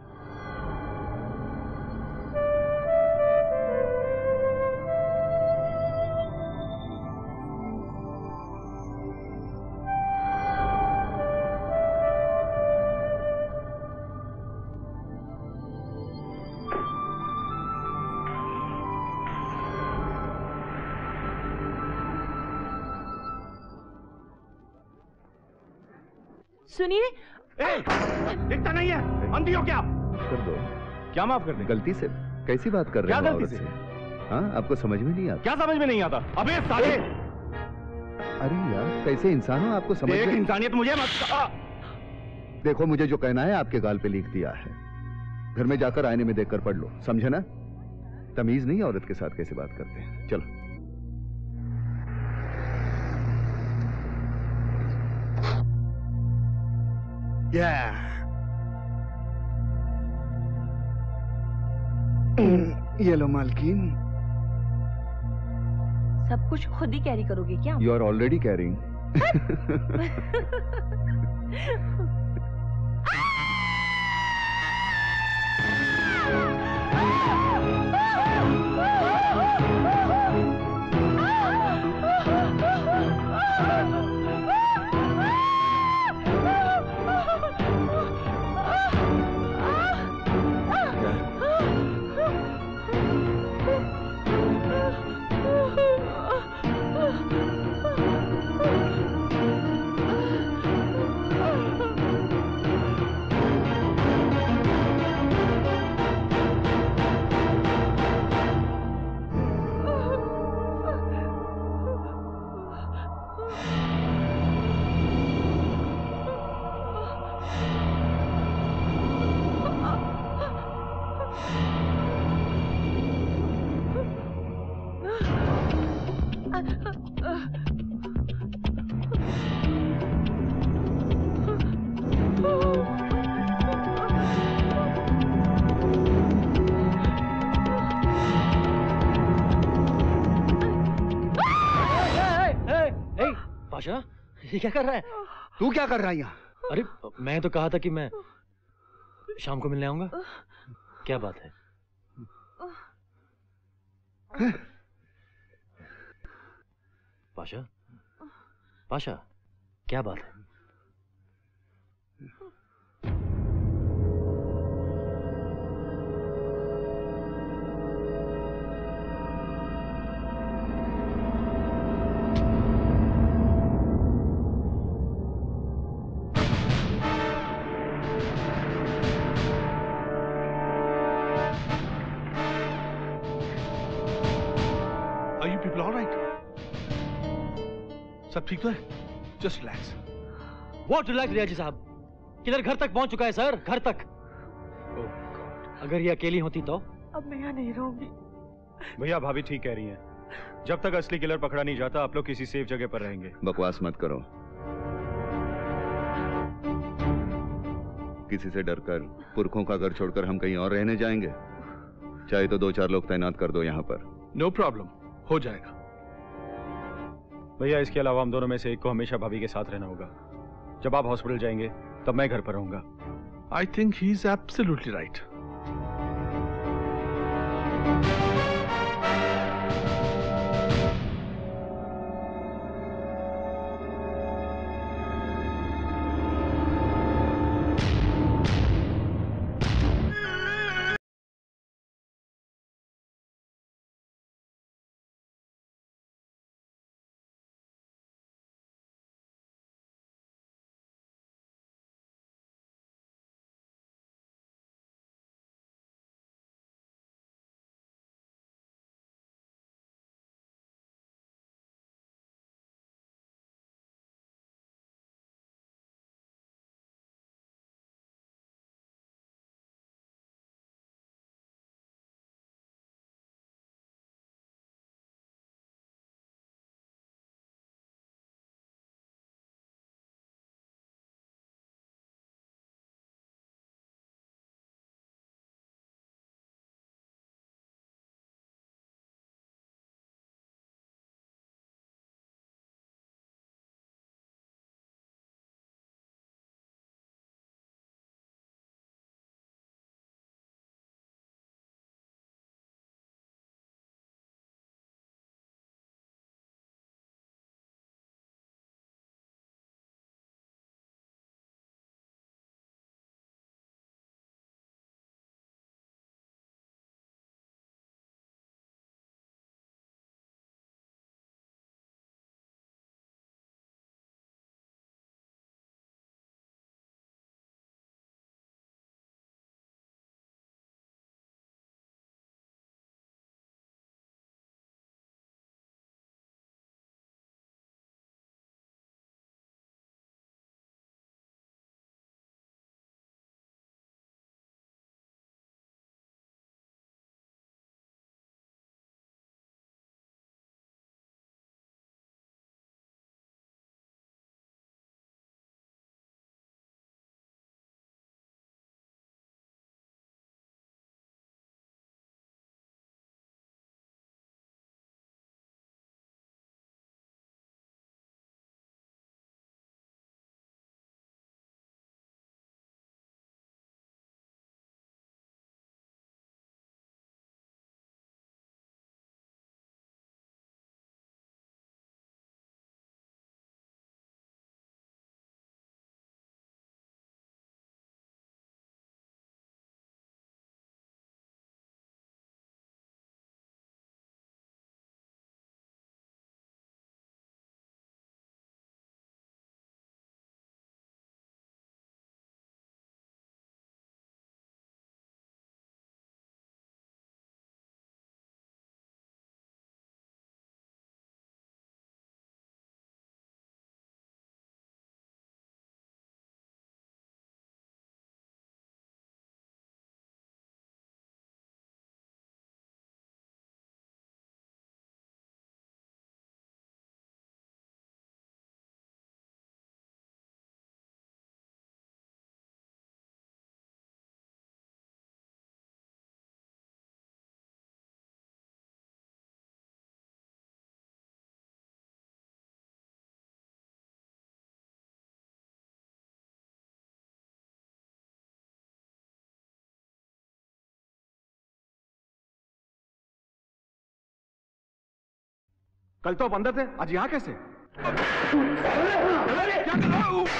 सुनिए, दिखता नहीं है, अंधी हो क्या? कर दो। क्या माफ कर दे? गलती से। कैसी बात कर रहे हो? क्या गलती से? हाँ, आपको समझ में नहीं आता? क्या समझ में नहीं आता? अबे साले! अरे यार, कैसे इंसान हो, आपको समझ में? इंसानियत मुझे मत। देखो, मुझे जो कहना है आपके गाल पे लिख दिया है, घर में जाकर आईने में देखकर पढ़ लो, समझे ना? तमीज नहीं औरत के साथ कैसे बात करते हैं। चलो। Yeah. ये लो मालकिन। सब कुछ खुद ही कैरी करोगे क्या? You are already carrying. Pasha, ये क्या कर रहा है? तू क्या कर रहा है यहाँ? अरे मैं तो कहा था कि मैं शाम को मिलने आऊंगा। क्या बात है? पाशा, पाशा, क्या बात है? सब ठीक तो है? Just relax. What relax Riyaji साहब? किधर घर तक पहुंच चुका है सर, घर तक। अगर ये अकेली होती तो? अब मैं यहाँ नहीं रहूंगी। भैया भाभी ठीक कह रही हैं। जब तक असली किलर पकड़ा नहीं जाता आप लोग किसी सेफ जगह पर रहेंगे। बकवास मत करो। किसी से डरकर पुरखों का घर छोड़कर हम कहीं और रहने जाएंगे? चाहे तो दो चार लोग तैनात कर दो यहाँ पर। नो प्रॉब्लम, हो जाएगा। भैया इसके अलावा हम दोनों में से एक को हमेशा भाभी के साथ रहना होगा। जब आप हॉस्पिटल जाएंगे तब मैं घर पर रहूंगा। I think he is absolutely right. कल तो आप अंदर थे, आज यहाँ कैसे? क्या कर रहा हूँ?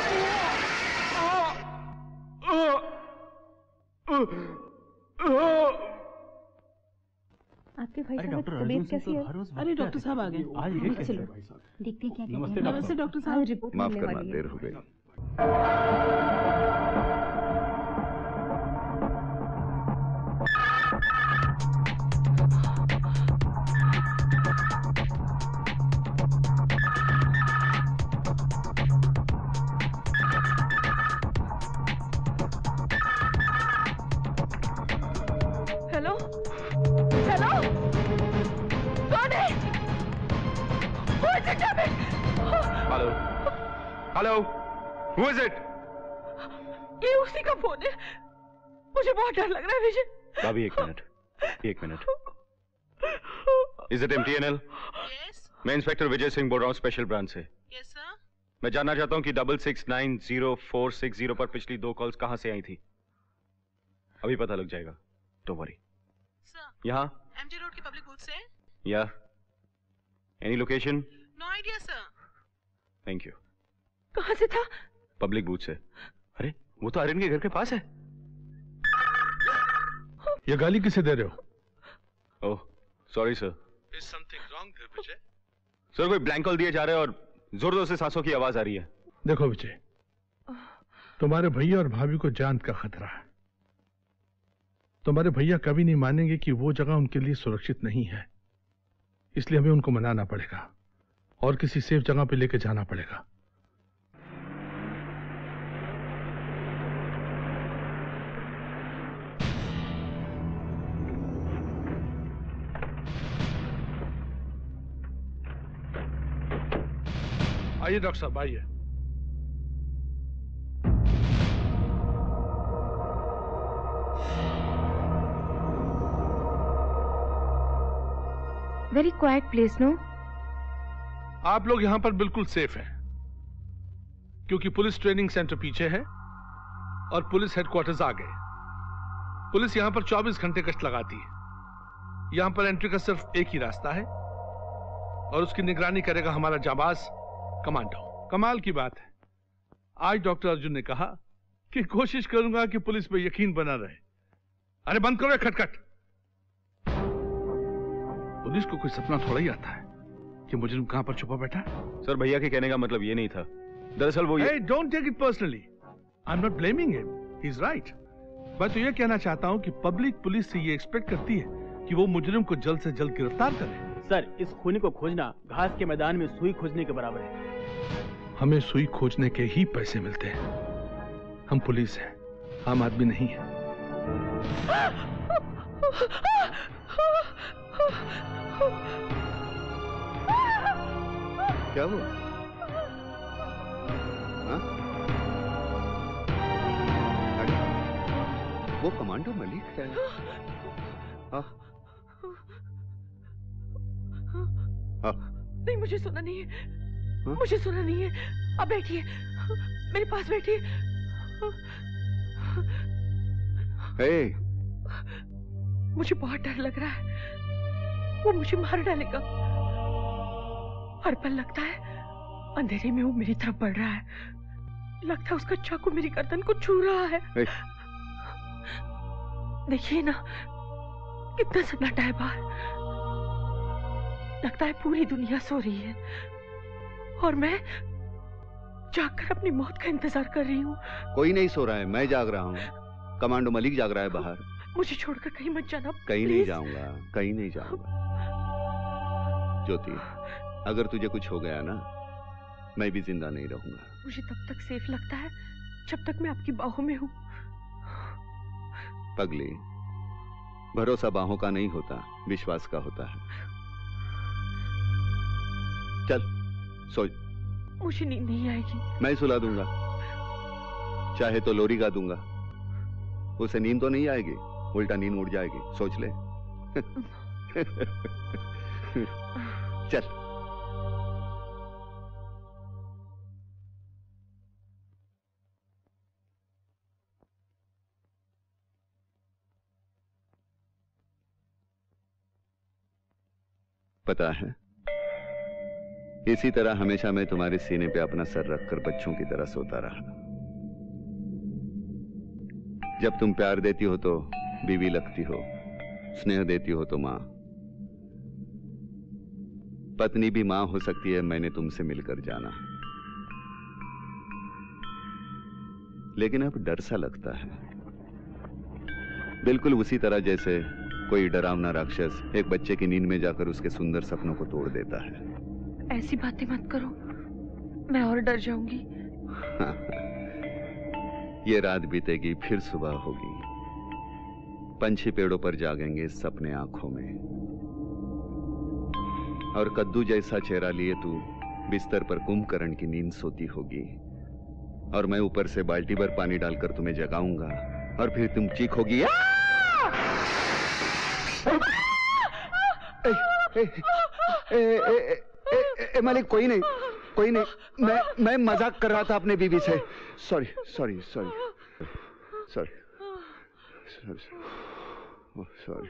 आपके भाई साहब की तबीयत कैसी है? अरे डॉक्टर साहब आ गए। आज ये कैसे है भाई साहब? देखते हैं क्या कहते हैं। नमस्ते नमस्ते डॉक्टर साहब। रिपोर्ट माफ मिलने करना, वाली है। देर हो गई। हेलो हेलो, कौन है? वो जगह पे। Hello hello, who is it? ये उसी का फोन है। मुझे बहुत डर लग रहा है विजय। भाभी एक मिनट, एक minute. Is it M T N L? Yes मैं इंस्पेक्टर विजय सिंह बोल रहा हूँ, स्पेशल ब्रांच से। Yes sir. मैं जानना चाहता हूँ कि double six nine zero four six zero पर पिछली दो कॉल्स कहाँ से आई थी। अभी पता लग जाएगा, डोंट वरी। सर यहाँ एमजी रोड के पब्लिक बूथ से। या any location? No idea sir. Thank you. कहाँ से था? पब्लिक बूथ से। अरे वो तो आर्यन के घर के पास है। ये गाली किसे दे रहे हो? Oh sorry sir. Is something wrong there, Vijay? Sir कोई ब्लैंक कॉल दिए जा रहे हैं और जोर जोर से सांसों की आवाज आ रही है। देखो विजय, तुम्हारे भैया और भाभी को जान का खतरा है। तुम्हारे भैया कभी नहीं मानेंगे कि वो जगह उनके लिए सुरक्षित नहीं है, इसलिए हमें उनको मनाना पड़ेगा और किसी सेफ जगह पे लेके जाना पड़ेगा। आइए डॉक्टर साहब, आइए। Very quiet place no. आप लोग यहां पर बिल्कुल सेफ हैं, क्योंकि पुलिस ट्रेनिंग सेंटर पीछे है और पुलिस हेडक्वार्टर्स आगे। पुलिस यहां पर चौबीस घंटे गश्त लगाती है। यहां पर एंट्री का सिर्फ एक ही रास्ता है और उसकी निगरानी करेगा हमारा जाबाज कमांडो। कमाल की बात है, आज डॉक्टर अर्जुन ने कहा कि कोशिश करूंगा कि पुलिस पे यकीन बना रहे। अरे बंद करो ये खटखट। पुलिस को कोई सपना थोड़ा ही आता है कि मुजरिम कहां पर छुपा बैठा है। सर भैया के कहने का मतलब ये नहीं था, दरअसल वो ये... hey, don't take it personally. I'm not blaming him. He's right. मैं तो ये कहना चाहता हूं कि पब्लिक पुलिस से ये एक्सपेक्ट करती है कि वो मुजरिम को जल्द से जल्द गिरफ्तार करे। सर इस खूनी को खोजना घास के मैदान में सुई खोजने के बराबर है। हमें सुई खोजने के ही पैसे मिलते हैं। हम पुलिस हैं, आम आदमी नहीं है। क्या हुआ? हाँ? अरे, वो कमांडो मलिक है। हाँ? हाँ? नहीं, मुझे सुना नहीं है। हाँ? मुझे सुना नहीं है। अब बैठिए, मेरे पास बैठिए। हे, मुझे बहुत डर लग रहा है, वो मुझे मार डालेगा। हर पल लगता है अंधेरे में वो मेरी तरफ बढ़ रहा है। लगता है उसका चाकू मेरी गर्दन को छू रहा है। देखिए ना, कितना सन्नाटा है बाहर। लगता है पूरी दुनिया सो रही है और मैं जागकर अपनी मौत का इंतजार कर रही हूँ। कोई नहीं सो रहा है, मैं जाग रहा हूँ। कमांडो मलिक जाग रहा है बाहर। मुझे छोड़कर कहीं मत जाना। कहीं नहीं जाऊंगा, कहीं नहीं जाऊंगा। ज्योति, अगर तुझे कुछ हो गया ना, मैं भी जिंदा नहीं रहूंगा। मुझे तब तक सेफ लगता है जब तक मैं आपकी बाहों में हूँ। पगली, भरोसा बाहों का नहीं होता, विश्वास का होता है। चल सो। मुझे नींद नहीं आएगी। मैं सुला दूंगा, चाहे तो लोरी गा दूंगा। उसे नींद तो नहीं आएगी, उल्टा नींद उड़ जाएगी। सोच ले। चल। पता है, इसी तरह हमेशा मैं तुम्हारे सीने पे अपना सर रखकर बच्चों की तरह सोता रहा। जब तुम प्यार देती हो तो बीवी लगती हो, स्नेह देती हो तो मां। पत्नी भी मां हो सकती है, मैंने तुमसे मिलकर जाना। लेकिन अब डर सा लगता है, बिल्कुल उसी तरह जैसे कोई डरावना राक्षस एक बच्चे की नींद में जाकर उसके सुंदर सपनों को तोड़ देता है। ऐसी बातें मत करो, मैं और डर जाऊंगी। ये रात बीतेगी, फिर सुबह होगी। पंछी पेड़ों पर जागेंगे सपने आंखों में, और कद्दू जैसा चेहरा लिए तू बिस्तर पर कुंभकर्ण की नींद सोती होगी, और मैं ऊपर से बाल्टी भर पानी डालकर तुम्हें जगाऊंगा, और फिर तुम चीखोगी। मालिक कोई नहीं, कोई नहीं, मैं मैं मजाक कर रहा था अपने बीवी से। Sorry sorry sorry sorry sorry sorry.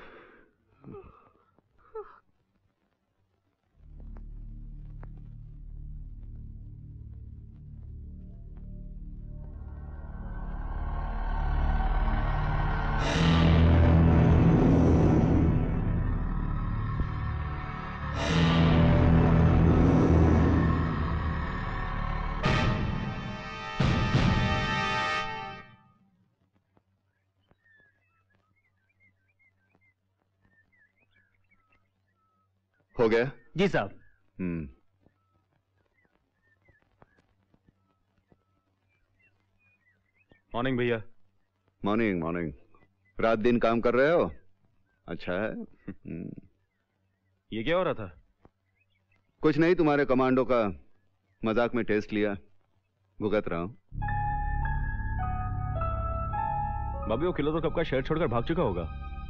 हो गया? जी साहब। हम्म। मॉर्निंग भैया। Morning morning. रात दिन काम कर रहे हो? अच्छा है। ये क्या हो रहा था? कुछ नहीं, तुम्हारे कमांडो का मजाक में टेस्ट लिया, भुगत रहा हूं। भाभी वो किलो तो कब का शर्ट छोड़कर भाग चुका होगा।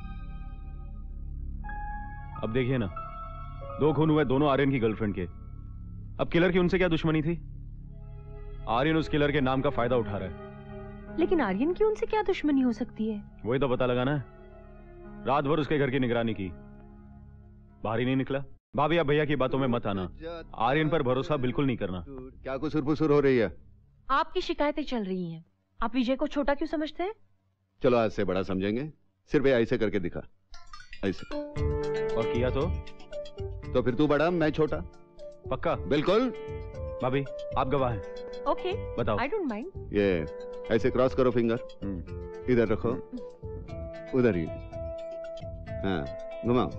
अब देखिए ना, दो खून हुए दोनों आर्यन की गर्लफ्रेंड के। अब किलर की उनसे क्या दुश्मनी थी? आर्यन उस किलर के नाम का फायदा उठा रहा है। लेकिन आर्यन की उनसे क्या दुश्मनी हो सकती है? वही तो पता लगाना है। रात भर उसके घर की निगरानी की, बाहर ही नहीं निकला। भाभी आप भैया की बातों में मत आना, आर्यन पर भरोसा बिल्कुल नहीं करना। क्या कुसुर पुसुर हो रही है? आपकी शिकायतें चल रही हैं। आप विजय को छोटा क्यों समझते हैं? चलो आज से बड़ा समझेंगे। सिर्फ ऐसे करके दिखा, ऐसे। और किया तो तो फिर तू बड़ा मैं छोटा। पक्का? बिल्कुल। भाभी आप गवाह हैं। ओके बताओ। I don't mind. ये ऐसे क्रॉस करो फिंगर, इधर रखो, उधर ही। हाँ घुमाओ।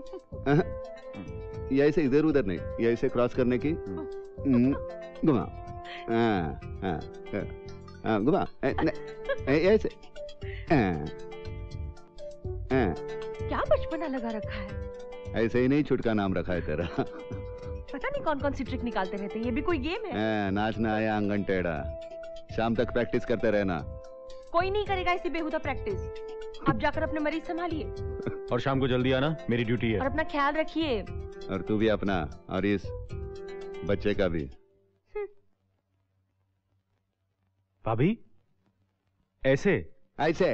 ये ऐसे इधर उधर नहीं, ये ऐसे क्रॉस करने की। घुमाओ। हाँ हाँ हाँ घुमाओ ऐसे। क्या बचपना लगा रखा है? ऐसे ही नहीं छुटका नाम रखा है तेरा। पता नहीं कौन कौन सी ट्रिक निकालते रहते हैं। ये भी कोई गेम है? आ, नाचना आया आंगन टेढ़ा। शाम तक प्रैक्टिस करते रहना। कोई नहीं करेगा ऐसी बेहुदा प्रैक्टिस। आप जाकर अपने मरीज संभालिए। और शाम को जल्दी आना, मेरी ड्यूटी है। और अपना ख्याल रखिए। और तू भी अपना, और इस बच्चे का भी। भाभी ऐसे ऐसे।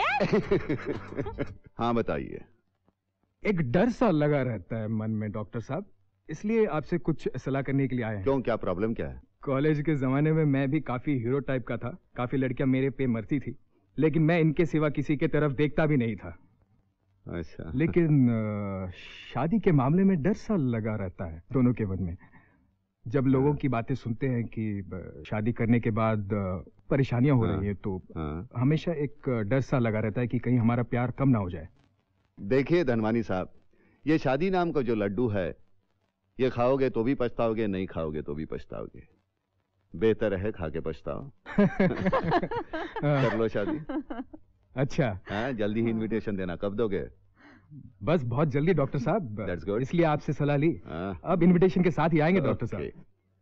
हाँ बताइए। एक डर सा लगा रहता है मन में डॉक्टर साहब, इसलिए आपसे कुछ सलाह करने के लिए आए हैं। क्यों, क्या प्रॉब्लम क्या है? कॉलेज के जमाने में मैं भी काफी हीरो टाइप का था, काफी लड़कियां मेरे पे मरती थी, लेकिन मैं इनके सिवा किसी के तरफ देखता भी नहीं था। अच्छा। लेकिन शादी के मामले में डर सा लगा रहता है दोनों के मन में। जब लोगों की बातें सुनते हैं कि शादी करने के बाद परेशानियां हो रही है, तो हमेशा एक डर सा लगा रहता है कि कहीं हमारा प्यार कम ना हो जाए। देखिए धनवानी साहब, ये शादी नाम का जो लड्डू है, ये खाओगे तो भी पछताओगे, नहीं खाओगे तो भी पछताओगे। बेहतर है खा के पछताओ। कर लो शादी। अच्छा। हाँ, जल्दी ही इनविटेशन देना। कब दोगे? बस बहुत जल्दी डॉक्टर साहब। That's good. इसलिए आपसे सलाह ली। अब इनविटेशन के साथ ही आएंगे डॉक्टर साहब।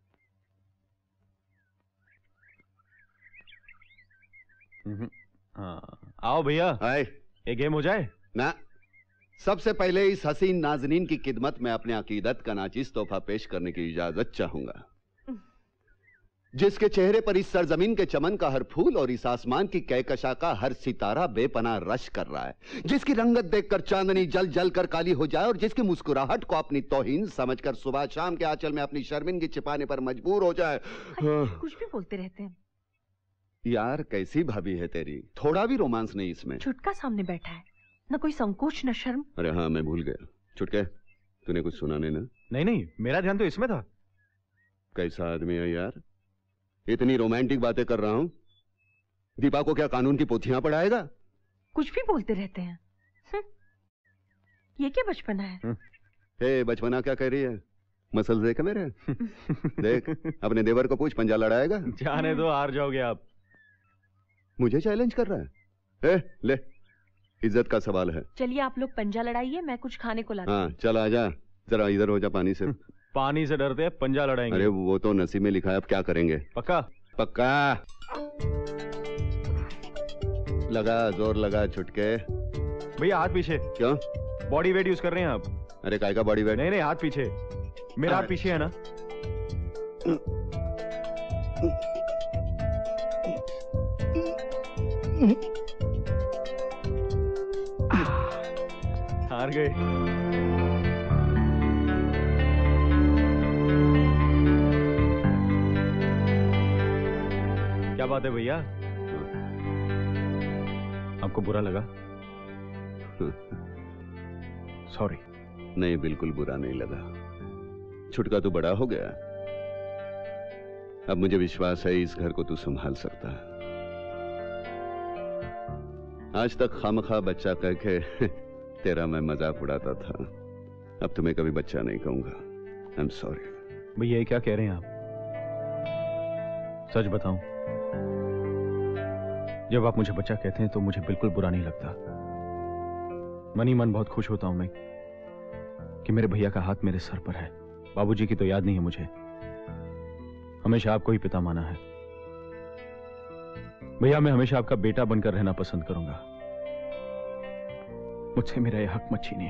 हाँ, आओ भैया। आए। एक गेम हो जाए ना। सबसे पहले इस हसीन नाजनीन की खिदमत में अपने अकीदत का नाचिस तोहफा पेश करने की इजाजत चाहूंगा। जिसके चेहरे पर इस सरजमीन के चमन का हर फूल और इस आसमान की कहकशा का हर सितारा बेपनाह रश कर रहा है, जिसकी रंगत देखकर चांदनी जल जल कर काली हो जाए और जिसकी मुस्कुराहट को अपनी तौहीन समझकर सुबह शाम के आंचल में अपनी शर्मिंदगी छिपाने पर मजबूर हो जाए। कुछ भी बोलते रहते हैं यार, कैसी भाभी है तेरी, थोड़ा भी रोमांस नहीं इसमें। छुटका सामने बैठा है, न कोई संकोच न शर्म। अरे हाँ, मैं भूल गया। छुटके, तूने कुछ सुना नहीं ना? नहीं नहीं, मेरा ध्यान तो इसमें था। कैसा आदमी है यार, इतनी रोमांटिक बातें कर रहा हूं, दीपा को क्या कानून की पोथियां पढ़ाएगा? कुछ भी बोलते रहते हैं। ये क्या बचपना है? हे, बचपना क्या कह रही है? मसल देख मेरे। देख, अपने देवर को पूछ, पंजा लड़ाएगा? जाने दो, हार जाओगे आप। मुझे चैलेंज कर रहा है? ए, ले, इज्जत का सवाल है। चलिए आप लोग पंजा लड़ाइए, मैं कुछ खाने को लाती हूं। हाँ, चल आजा, जरा इधर हो जा पानी से। पानी से डरते हैं, पंजा लड़ाएंगे। अरे वो तो नसीब में लिखा है, अब क्या करेंगे? पक्का? पक्का। लगा, जोर लगा छुटके। भैया हाथ पीछे। क्यों? बॉडी वेट यूज कर रहे हैं आप? अरे काय का बॉडी वेट? नहीं नहीं, हाथ पीछे। मेरा हाथ पीछे है ना? हार गए। क्या बात है भैया, आपको बुरा लगा? सॉरी। नहीं, बिल्कुल बुरा नहीं लगा। छुटका तू बड़ा हो गया, अब मुझे विश्वास है इस घर को तू संभाल सकता है। आज तक खामखा बच्चा कह के तेरा मैं मजाक उड़ाता था, अब तुम्हें कभी बच्चा नहीं कहूंगा। I am sorry. भैया क्या कह रहे हैं आप? सच बताऊं, जब आप मुझे बच्चा कहते हैं तो मुझे बिल्कुल बुरा नहीं लगता। मन ही मन बहुत खुश होता हूं मैं कि मेरे भैया का हाथ मेरे सर पर है। बाबूजी की तो याद नहीं है मुझे, हमेशा आपको ही पिता माना है। भैया मैं हमेशा आपका बेटा बनकर रहना पसंद करूंगा, मुझसे मेरा यह हक मत छीनिए।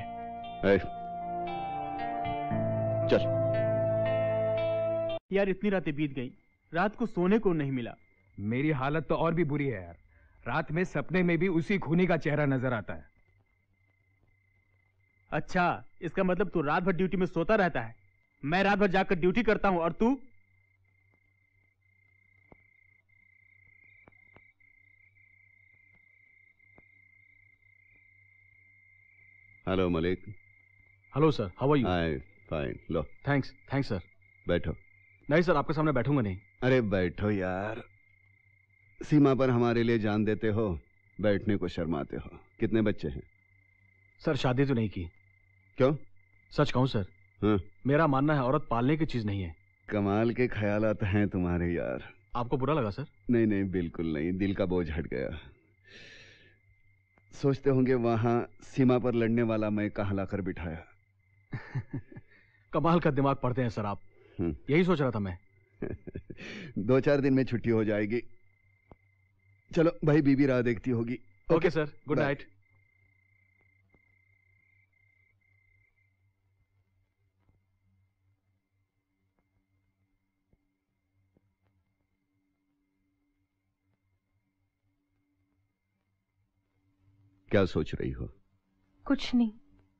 चल यार, इतनी रातें बीत गई, रात को सोने को नहीं मिला। मेरी हालत तो और भी बुरी है यार, रात में सपने में भी उसी खूनी का चेहरा नजर आता है। अच्छा, इसका मतलब तू रात भर ड्यूटी में सोता रहता है। मैं रात भर जाकर ड्यूटी करता हूं और तू? Hello Malik. Hello sir, how are you? I fine. लो। Thanks thanks sir. बैठो। नहीं सर, आपके सामने बैठूंगा नहीं। अरे बैठो यार, सीमा पर हमारे लिए जान देते हो, बैठने को शर्माते हो। कितने बच्चे हैं? सर शादी तो नहीं की। क्यों? सच कहूं सर, हाँ? मेरा मानना है औरत पालने की चीज नहीं है। कमाल के ख्यालात हैं तुम्हारे यार। आपको बुरा लगा सर? नहीं नहीं, बिल्कुल नहीं, दिल का बोझ हट गया। सोचते होंगे वहां सीमा पर लड़ने वाला मैं कहाँ लाकर बिठाया। कमाल का दिमाग पढ़ते हैं सर आप, यही सोच रहा था मैं। दो चार दिन में छुट्टी हो जाएगी। चलो भाई, बीबी राह देखती होगी। Okay sir, good night. क्या सोच रही हो? कुछ नहीं।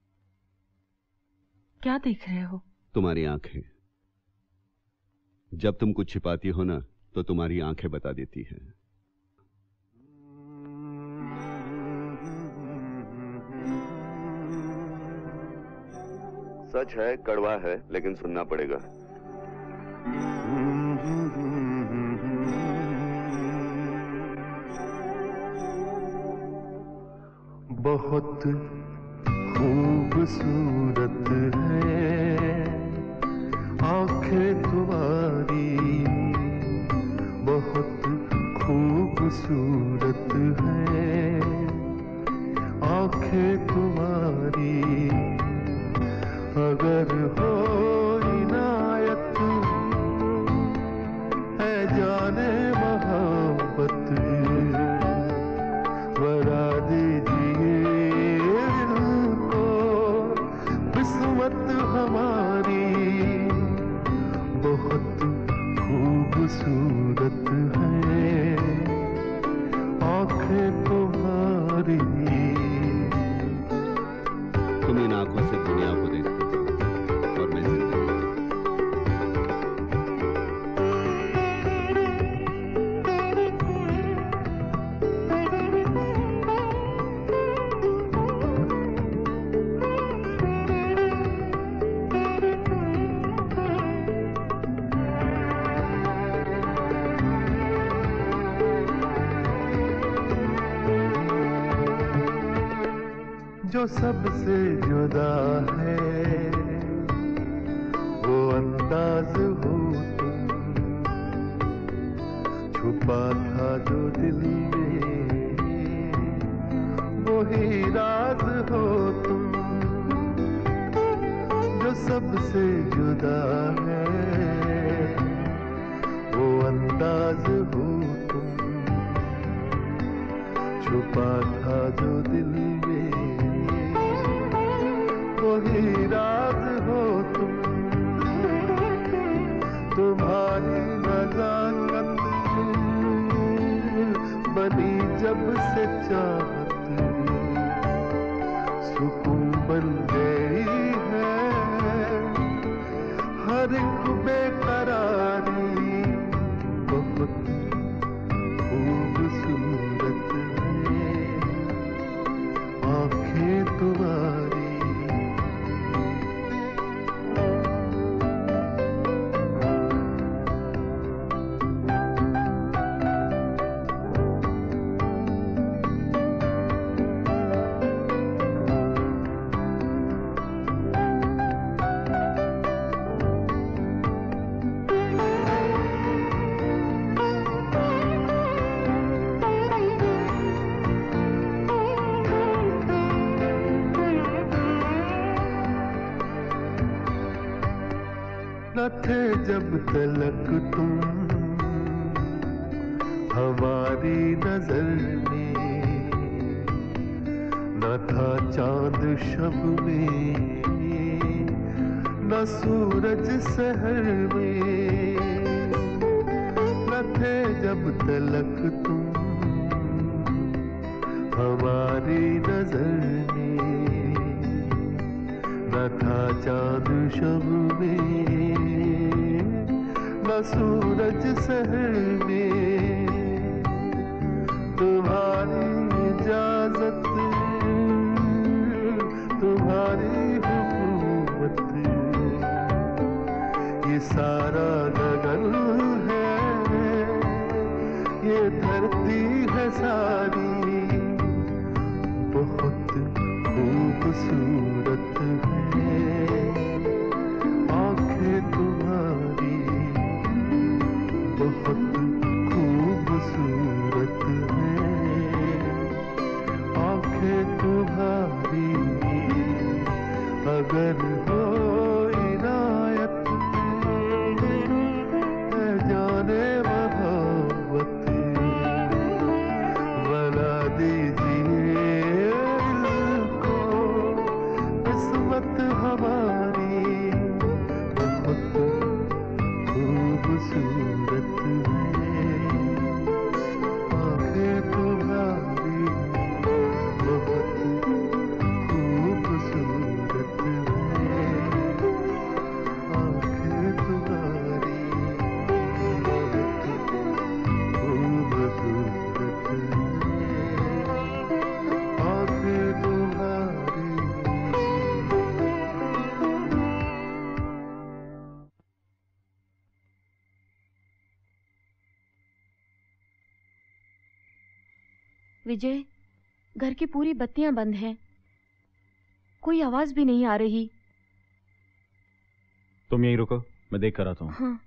क्या देख रहे हो? तुम्हारी आंखें। जब तुम कुछ छिपाती हो ना, तो तुम्हारी आंखें बता देती हैं। सच है, कड़वा है, लेकिन सुनना पड़ेगा। बहुत खूबसूरत है आंखें तुम्हारी, बहुत खूबसूरत है आंखें तुम्हारी। अगर हो इनायत है जाने मोहब्बत, बता दीजिए इनको किस्मत हमारी। बहुत खूबसूरत जो सबसे जुदा है वो अंदाज हो तुम, छुपा था जो दिल में वही राज हो तुम, जो सबसे जुदा है वो अंदाज हो तुम, छुपा था जो दिल में वही राज हो तुम, तुम्हारी नज़ाकत बनी जब से चाहत, सुकून बन गई है हर एक बेकरारी, बहुत खूबसूरत है आँखें तुम्हारी। न थे जब तलक तुम हमारी नजर में, न था चांद शब में न सूरज शहर में, न थे जब तलक तुम हमारी नजर में, न था चांद शब में न सूरज शहर में, तुम्हारी इजाजत तुम्हारी हुकूमत ये सारा गगन है, ये धरती है सारी, बहुत खूबसूरत है आँखें तुम्हारी, बहुत खूबसूरत है आँखें तुम्हारी, अगर हो इनायत है जाने मोहब्बत, बना दीजिए दिल को किस्मत हमारी, बहुत खूबसूरत है आँखें तुम्हारी, बहुत खूबसूरत है आँखें तुम्हारी, बहुत खूबसूरत है आँखें तुम्हारी। विजय, घर की पूरी बत्तियां बंद हैं, कोई आवाज भी नहीं आ रही। तुम यहीं रुको, मैं देख कर आता हूँ। हाँ।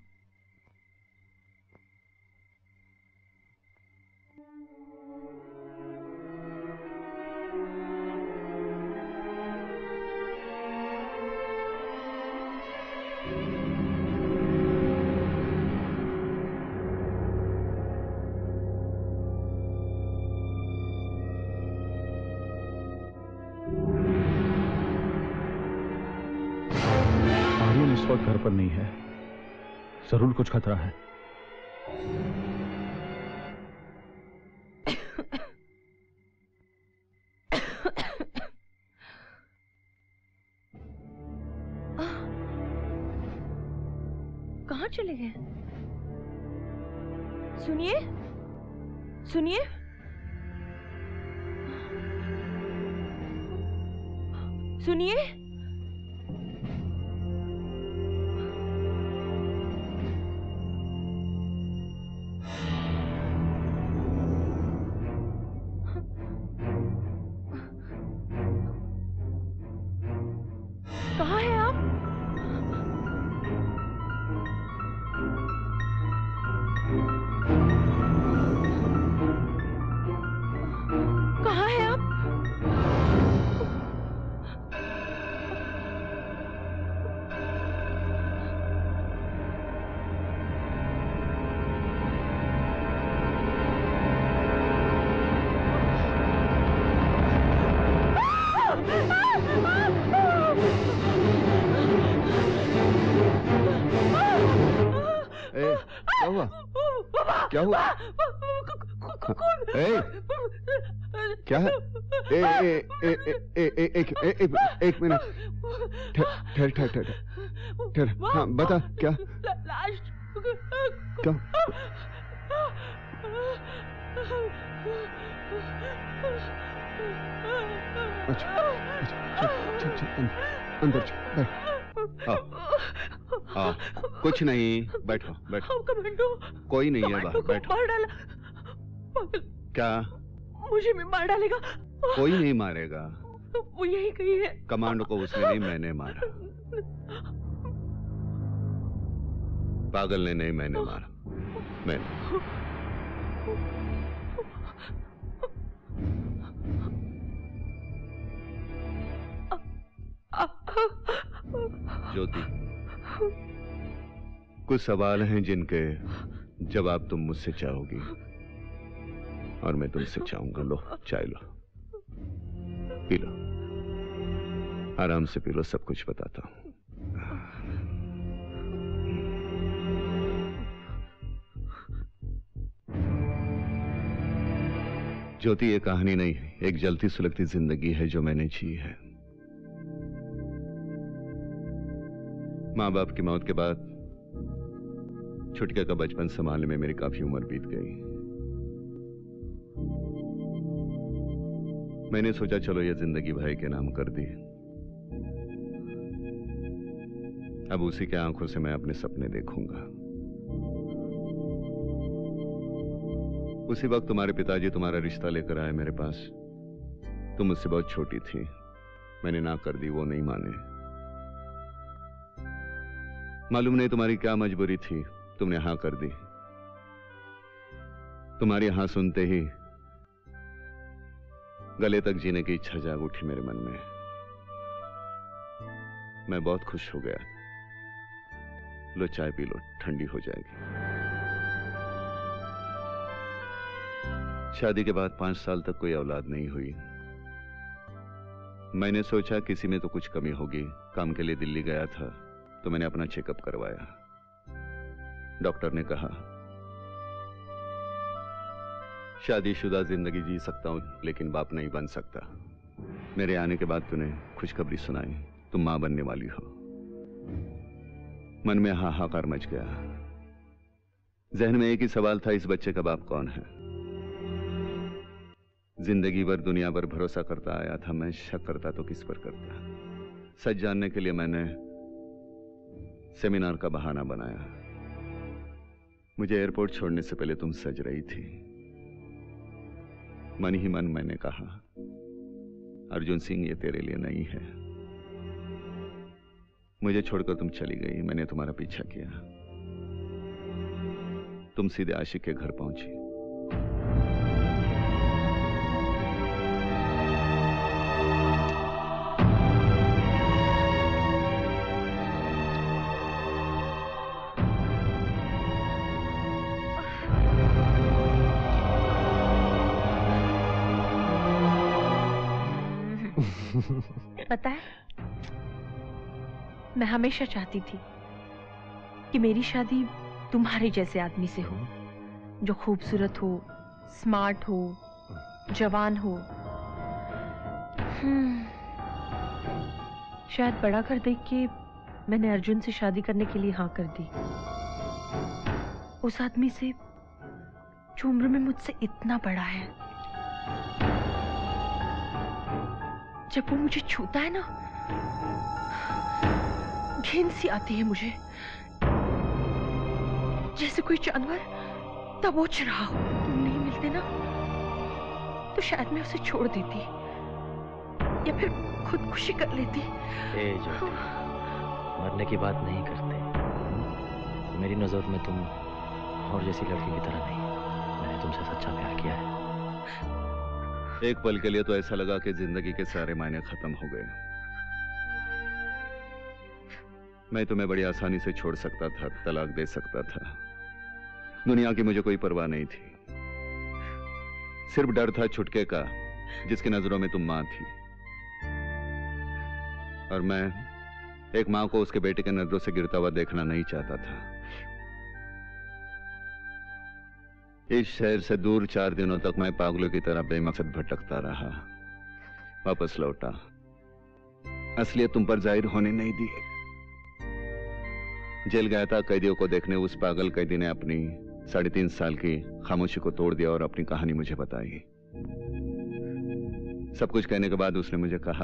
इस वक्त घर पर नहीं है, जरूर कुछ खतरा है। कहाँ चले गए? सुनिए, सुनिए, सुनिए। हुआ? क्या हुआ? ए, क्या है? ए, ए, ए, ए, ए, ए, एक, ए, एक, एक मिनट। ठहर, ठहर, ठहर, ठहर। हाँ, बता क्या? क्या? अच्छा, अच्छा, चल, चल, चल, अंदर चल, बैठ। आओ, आओ, कुछ नहीं, बैठो, बैठो। कमांडो, कोई नहीं है बाहर, बैठो। मार डाला। क्या? मुझे भी मार डालेगा। कोई नहीं मारेगा। वो यही कही है। कमांडो को उसने नहीं, मैंने मारा। पागल ने नहीं, मैंने मारा। मैंने। ज्योति, कुछ सवाल हैं जिनके जवाब तुम मुझसे चाहोगी और मैं तुमसे चाहूंगा। लो, चाय लो, पी लो, आराम से पी लो, सब कुछ बताता हूं। ज्योति, ये कहानी नहीं है, एक जलती सुलगती जिंदगी है जो मैंने जी है। माँ बाप की मौत के बाद छुटके का बचपन संभालने में मेरी काफी उम्र बीत गई। मैंने सोचा चलो ये जिंदगी भाई के नाम कर दी। अब उसी के आंखों से मैं अपने सपने देखूंगा। उसी वक्त तुम्हारे पिताजी तुम्हारा रिश्ता लेकर आए मेरे पास। तुम मुझसे बहुत छोटी थी, मैंने ना कर दी, वो नहीं माने। मालूम नहीं तुम्हारी क्या मजबूरी थी, तुमने हाँ कर दी। तुम्हारी हाँ सुनते ही गले तक जीने की इच्छा जाग उठी मेरे मन में। मैं बहुत खुश हो गया। लो चाय पी लो, ठंडी हो जाएगी। शादी के बाद पांच साल तक कोई औलाद नहीं हुई। मैंने सोचा किसी में तो कुछ कमी होगी। काम के लिए दिल्ली गया था तो मैंने अपना चेकअप करवाया। डॉक्टर ने कहा शादीशुदा जिंदगी जी सकता हूं लेकिन बाप नहीं बन सकता। मेरे आने के बाद तूने खुशखबरी सुनाई, तुम मां बनने वाली हो। मन में हाहाकार मच गया। जहन में एक ही सवाल था, इस बच्चे का बाप कौन है? जिंदगी भर दुनिया पर भरोसा करता आया था, मैं शक करता तो किस पर करता। सच जानने के लिए मैंने सेमिनार का बहाना बनाया। मुझे एयरपोर्ट छोड़ने से पहले तुम सज रही थी। मन ही मन मैंने कहा अर्जुन सिंह ये तेरे लिए नहीं है। मुझे छोड़कर तुम चली गई, मैंने तुम्हारा पीछा किया। तुम सीधे आशिक के घर पहुंची। पता है, मैं हमेशा चाहती थी कि मेरी शादी तुम्हारे जैसे आदमी से हो, जो खूबसूरत हो, स्मार्ट हो, जवान हो। हम्म, शायद बड़ा कर देख के मैंने अर्जुन से शादी करने के लिए हाँ कर दी। उस आदमी से जो उम्र में मुझसे इतना बड़ा है। जब वो मुझे छूता है ना, घिन सी आती है मुझे, जैसे कोई जानवर दबोच रहा हो। तुम नहीं मिलते ना तो शायद मैं उसे छोड़ देती या फिर खुदकुशी कर लेती। ए ज्योति, मरने की बात नहीं करते। मेरी नजर में तुम और जैसी लड़की की तरह नहीं। मैंने तुमसे सच्चा प्यार किया है। एक पल के लिए तो ऐसा लगा कि जिंदगी के सारे मायने खत्म हो गए। मैं तुम्हें बड़ी आसानी से छोड़ सकता था, तलाक दे सकता था। दुनिया की मुझे कोई परवाह नहीं थी। सिर्फ डर था छुटके का, जिसकी नजरों में तुम मां थी। और मैं एक मां को उसके बेटे के नजरों से गिरता हुआ देखना नहीं चाहता था। इस शहर से दूर चार दिनों तक मैं पागलों की तरह बेमकसद भटकता रहा। वापस लौटा, असलियत तुम पर जाहिर होने नहीं दी। जेल गया था कैदियों को देखने। उस पागल कैदी ने अपनी साढ़े तीन साल की खामोशी को तोड़ दिया और अपनी कहानी मुझे बताई। सब कुछ कहने के बाद उसने मुझे कहा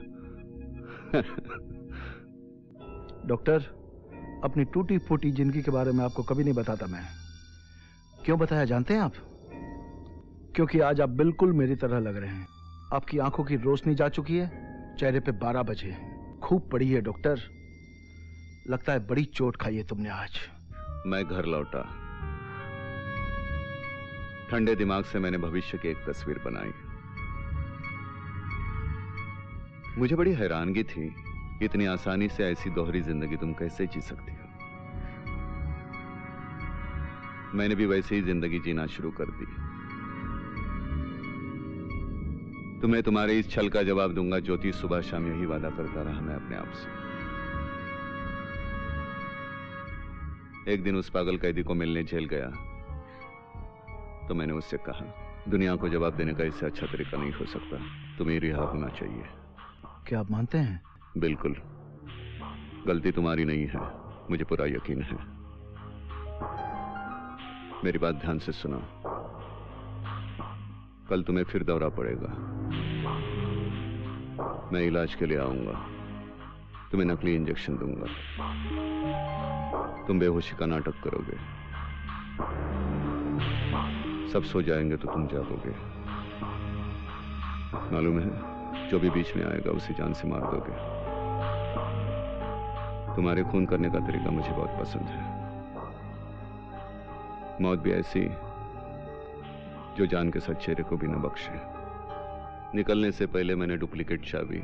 डॉक्टर, अपनी टूटी फूटी जिंदगी के बारे में आपको कभी नहीं बताता मैं। क्यों बताया जानते हैं आप? क्योंकि आज आप बिल्कुल मेरी तरह लग रहे हैं। आपकी आंखों की रोशनी जा चुकी है, चेहरे पे बारह बजे। खूब पड़ी है डॉक्टर, लगता है बड़ी चोट खाई है तुमने आज। मैं घर लौटा। ठंडे दिमाग से मैंने भविष्य की एक तस्वीर बनाई। मुझे बड़ी हैरानगी थी, इतनी आसानी से ऐसी दोहरी जिंदगी तुम कैसे जी सकती हो। मैंने भी वैसे ही जिंदगी जीना शुरू कर दी। तुम्हें तुम्हारे इस छल का जवाब दूंगा ज्योति। सुबह शाम यही वादा करता रहा मैं अपने आप से। एक दिन उस पागल कैदी को मिलने जेल गया तो मैंने उससे कहा, दुनिया को जवाब देने का इससे अच्छा तरीका नहीं हो सकता, तुम्हें रिहा होना चाहिए। क्या आप मानते हैं? बिल्कुल, गलती तुम्हारी नहीं है, मुझे पूरा यकीन है। मेरी बात ध्यान से सुनो। कल तुम्हें फिर दौरा पड़ेगा। मैं इलाज के लिए आऊंगा, तुम्हें नकली इंजेक्शन दूंगा। तुम बेहोशी का नाटक करोगे, सब सो जाएंगे तो तुम जागोगे। मालूम है, जो भी बीच में आएगा उसे जान से मार दोगे। तुम्हारे खून करने का तरीका मुझे बहुत पसंद है। मौत भी ऐसी जो जान के साथ चेहरे को भी न बख्शे। निकलने से पहले मैंने डुप्लीकेट चाबी,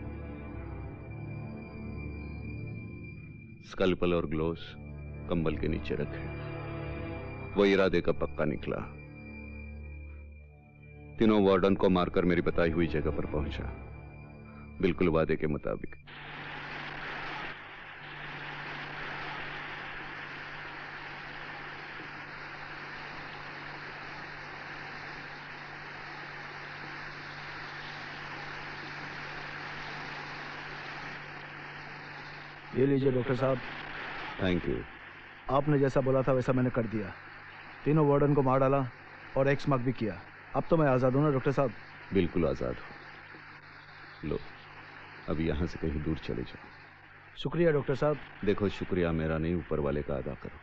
स्कल्पल और ग्लोव्स कंबल के नीचे रखे। वो इरादे का पक्का निकला। तीनों वार्डन को मारकर मेरी बताई हुई जगह पर पहुंचा, बिल्कुल वादे के मुताबिक। ये लीजिए डॉक्टर साहब। Thank you. आपने जैसा बोला था वैसा मैंने कर दिया। तीनों वार्डन को मार डाला और एक्स मार्क भी किया। अब तो मैं आजाद हूं ना डॉक्टर साहब? बिल्कुल आजाद हो। लो, अब यहां से कहीं दूर चले जाओ। शुक्रिया डॉक्टर साहब। देखो, शुक्रिया मेरा नहीं, ऊपर वाले का अदा करो।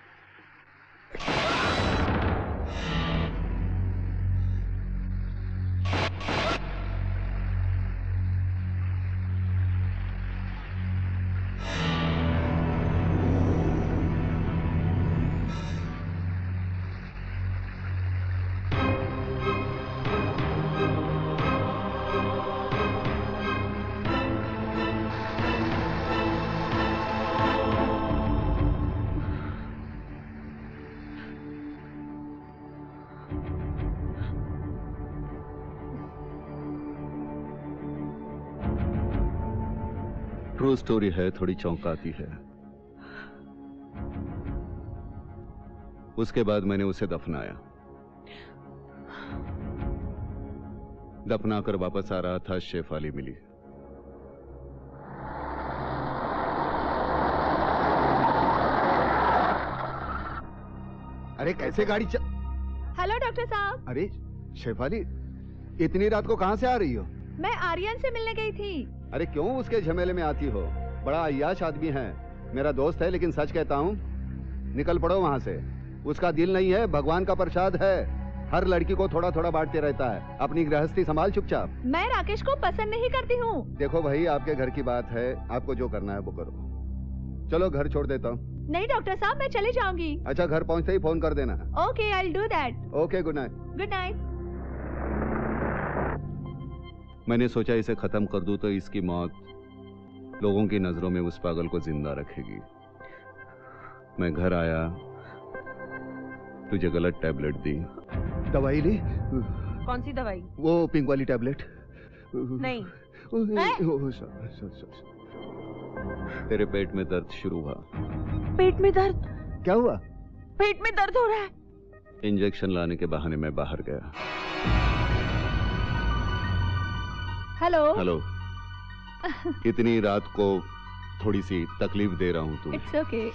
ट्रू स्टोरी है, थोड़ी चौंकाती है। उसके बाद मैंने उसे दफनाया। दफनाकर वापस आ रहा था, शेफाली मिली। अरे कैसे गाड़ी चल... हेलो डॉक्टर साहब। अरे शेफाली, इतनी रात को कहां से आ रही हो? मैं आर्यन से मिलने गई थी। अरे क्यों उसके झमेले में आती हो? बड़ा अय्याश आदमी है, मेरा दोस्त है, लेकिन सच कहता हूँ, निकल पड़ो वहां से। उसका दिल नहीं है, भगवान का प्रसाद है। हर लड़की को थोड़ा थोड़ा बांटते रहता है। अपनी गृहस्थी संभाल चुपचाप। मैं राकेश को पसंद नहीं करती हूँ। देखो भाई, आपके घर की बात है, आपको जो करना है वो करो। चलो घर छोड़ देता हूँ। नहीं डॉक्टर साहब, मैं चली जाऊंगी। अच्छा, घर पहुँचते ही फोन कर देना। Okay, I will do that. Okay, good night. Good night. मैंने सोचा इसे खत्म कर दूं तो इसकी मौत लोगों की नजरों में उस पागल को जिंदा रखेगी। मैं घर आया, तुझे गलत टैबलेट दी। दवाई ली? कौन सी दवाई? वो पिंक वाली टैबलेट। नहीं। तेरे पेट में दर्द शुरू हुआ। पेट में दर्द? क्या हुआ? पेट में दर्द हो रहा है। इंजेक्शन लाने के बहाने मैं बाहर गया। Hello hello. इतनी रात को थोड़ी सी तकलीफ दे रहा हूँ तुम्हें। It's okay.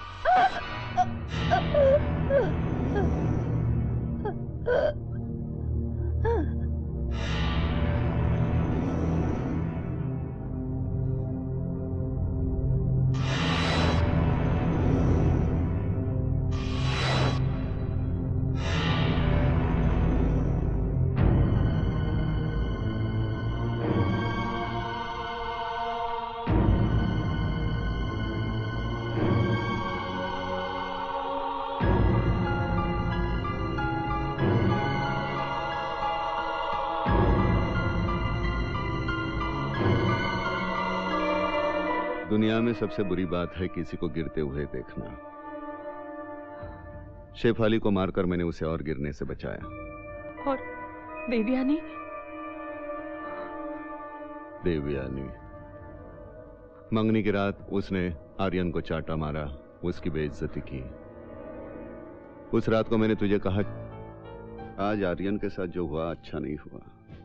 दुनिया में सबसे बुरी बात है किसी को गिरते हुए देखना। शेफाली को मारकर मैंने उसे और गिरने से बचाया। और देवयानी? देवयानी मंगनी की रात उसने आर्यन को चाटा मारा, उसकी बेइज्जती की। उस रात को मैंने तुझे कहा आज आर्यन के साथ जो हुआ अच्छा नहीं हुआ।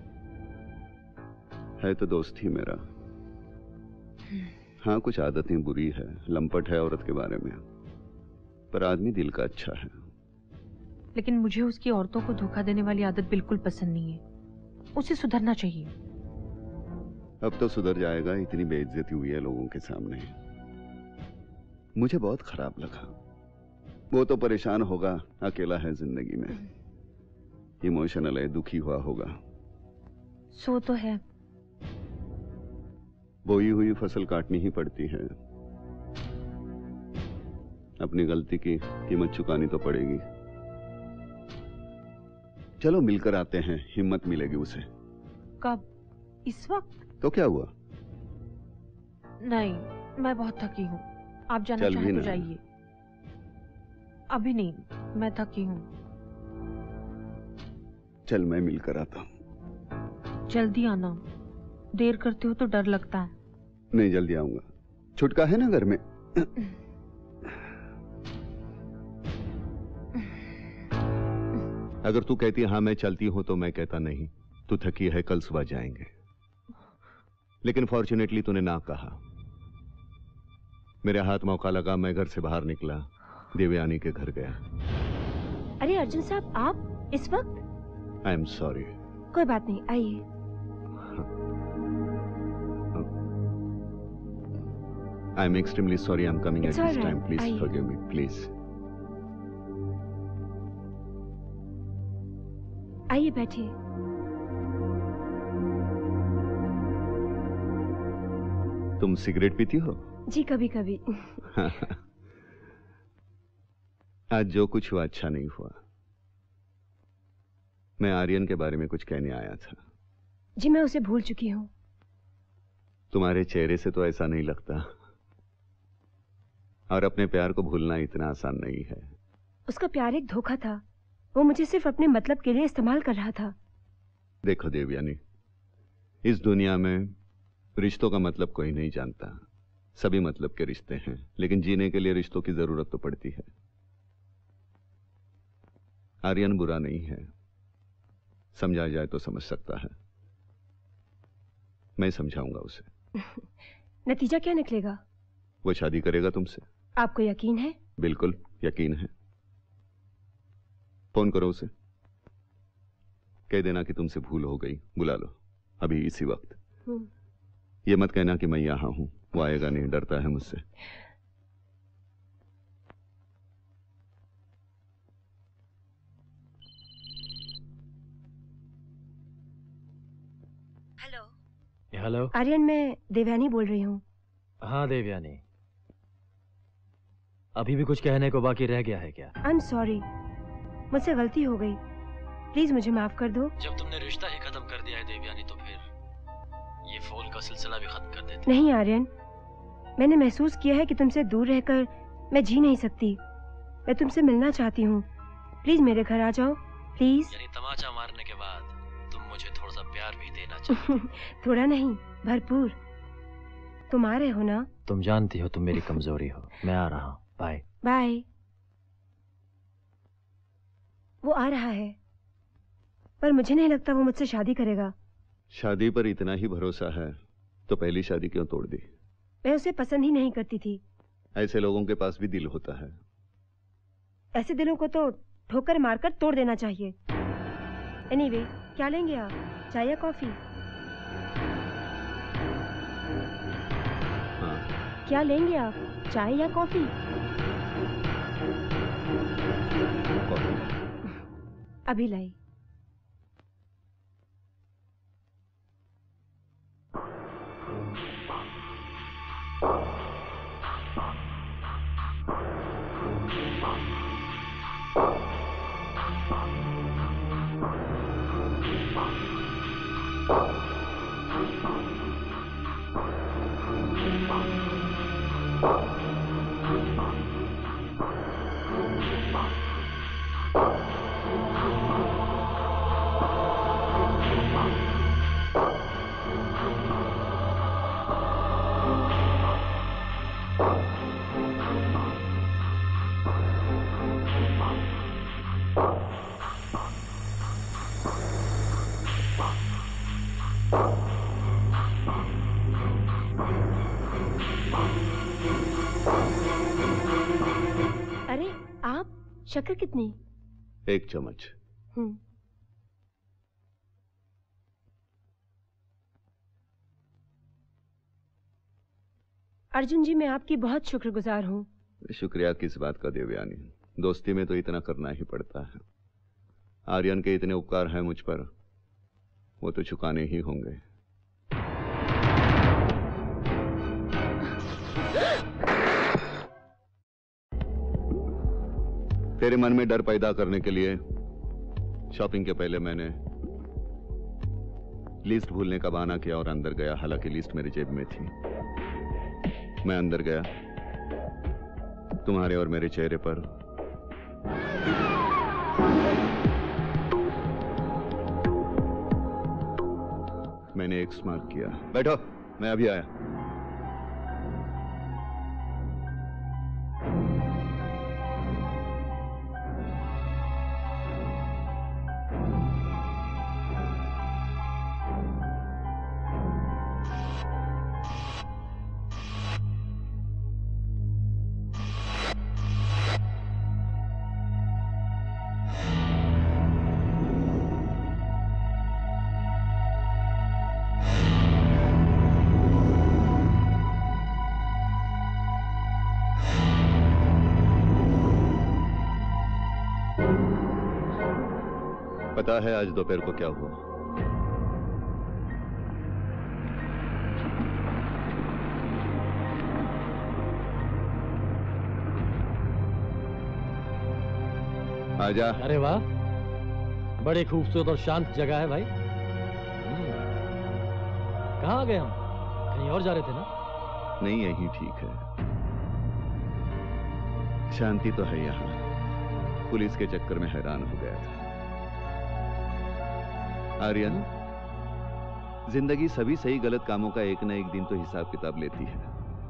है तो दोस्त ही मेरा। हाँ कुछ आदतें बुरी है, लंपट है औरत के बारे में, पर आदमी दिल का अच्छा है। लेकिन मुझे उसकी औरतों को धोखा देने वाली आदत बिल्कुल पसंद नहीं है। उसे सुधरना चाहिए। अब तो सुधर जाएगा, इतनी बेइज्जती हुई है लोगों के सामने। मुझे बहुत खराब लगा। वो तो परेशान होगा, अकेला है जिंदगी में, इमोशनल है, दुखी हुआ होगा। सो तो है। बोई हुई फसल काटनी ही पड़ती है। अपनी गलती की कीमत चुकानी तो पड़ेगी। चलो मिलकर आते हैं, हिम्मत मिलेगी उसे। कब? इस वक्त? तो क्या हुआ? नहीं, मैं बहुत थकी हूँ। आप जाना चाहें तो जाइए। अभी नहीं, मैं थकी हूँ। चल मैं मिलकर आता हूँ। जल्दी आना, देर करते हो तो डर लगता है। नहीं जल्दी आऊंगा, छुटका है ना घर में। अगर तू कहती हाँ मैं चलती हूं तो मैं कहता नहीं, तू थकी है, कल सुबह जाएंगे। लेकिन फॉर्चुनेटली तूने ना कहा। मेरे हाथ मौका लगा, मैं घर से बाहर निकला, देवयानी के घर गया। अरे अर्जुन साहब, आप इस वक्त? I am sorry. कोई बात नहीं, आइए। I am extremely sorry I'm coming It's at this all right. time. Please I... forgive me, please. आइए बैठिए। तुम सिगरेट पीती हो? जी कभी कभी। आज जो कुछ हुआ अच्छा नहीं हुआ। मैं आर्यन के बारे में कुछ कहने आया था। जी मैं उसे भूल चुकी हूँ। तुम्हारे चेहरे से तो ऐसा नहीं लगता। और अपने प्यार को भूलना इतना आसान नहीं है। उसका प्यार एक धोखा था। वो मुझे सिर्फ अपने मतलब के लिए इस्तेमाल कर रहा था। देखो देवयानी, इस दुनिया में रिश्तों का मतलब कोई नहीं जानता। सभी मतलब के रिश्ते हैं, लेकिन जीने के लिए रिश्तों की जरूरत तो पड़ती है। आर्यन बुरा नहीं है, समझा जाए तो समझ सकता है। मैं समझाऊंगा उसे। नतीजा क्या निकलेगा? वो शादी करेगा तुमसे। आपको यकीन है? बिल्कुल यकीन है। फोन करो उसे, कह देना कि तुमसे भूल हो गई, बुला लो अभी इसी वक्त। ये मत कहना कि मैं यहां हूं, वो आएगा नहीं, डरता है मुझसे। हेलो। हेलो आर्यन, मैं देवयानी बोल रही हूँ। हाँ देवयानी, अभी भी कुछ कहने को बाकी रह गया है क्या? आई एम सॉरी, मुझसे गलती हो गई, प्लीज मुझे माफ कर दो। जब तुमने रिश्ता ही खत्म कर दिया है देवयानी, तो फिर ये फोन का सिलसिला भी खत्म कर देते। नहीं आर्यन, मैंने महसूस किया है कि तुमसे दूर रहकर मैं जी नहीं सकती। मैं तुमसे मिलना चाहती हूँ, प्लीज मेरे घर आ जाओ, प्लीज। यानी तमाचा मारने के बाद तुम मुझे थोड़ा सा प्यार भी देना चाहती? थोड़ा नहीं, भरपूर। तुम आ रहे हो ना? तुम जानती हो तुम मेरी कमजोरी हो। मैं आ रहा हूँ, बाय बाय। वो आ रहा है, पर मुझे नहीं लगता वो मुझसे शादी करेगा। शादी पर इतना ही भरोसा है तो पहली शादी क्यों तोड़ दी? मैं उसे पसंद ही नहीं करती थी। ऐसे लोगों के पास भी दिल होता है। ऐसे दिलों को तो ठोकर मारकर तोड़ देना चाहिए। एनीवे, क्या लेंगे आप, चाय या कॉफी? हाँ। क्या लेंगे आप, चाय या कॉफी? कॉफी। अभी लाई। शक्कर कितनी? एक चम्मच। हम्म। अर्जुन जी, मैं आपकी बहुत शुक्रगुजार हूँ। शुक्रिया किस बात का देवयानी, दोस्ती में तो इतना करना ही पड़ता है। आर्यन के इतने उपकार हैं मुझ पर, वो तो चुकाने ही होंगे। तेरे मन में डर पैदा करने के लिए शॉपिंग के पहले मैंने लिस्ट भूलने का बहाना किया और अंदर गया, हालांकि लिस्ट मेरी जेब में थी। मैं अंदर गया, तुम्हारे और मेरे चेहरे पर मैंने एक स्मार्ट किया। बैठो, मैं अभी आया। पता है आज दोपहर को क्या हुआ? आजा। अरे वाह, बड़ी खूबसूरत और शांत जगह है भाई। कहाँ आ गए हम? कहीं और जा रहे थे ना? नहीं, यही ठीक है। शांति तो है यहाँ। पुलिस के चक्कर में हैरान हो गया था। आर्यन, जिंदगी सभी सही गलत कामों का एक न एक दिन तो हिसाब किताब लेती है।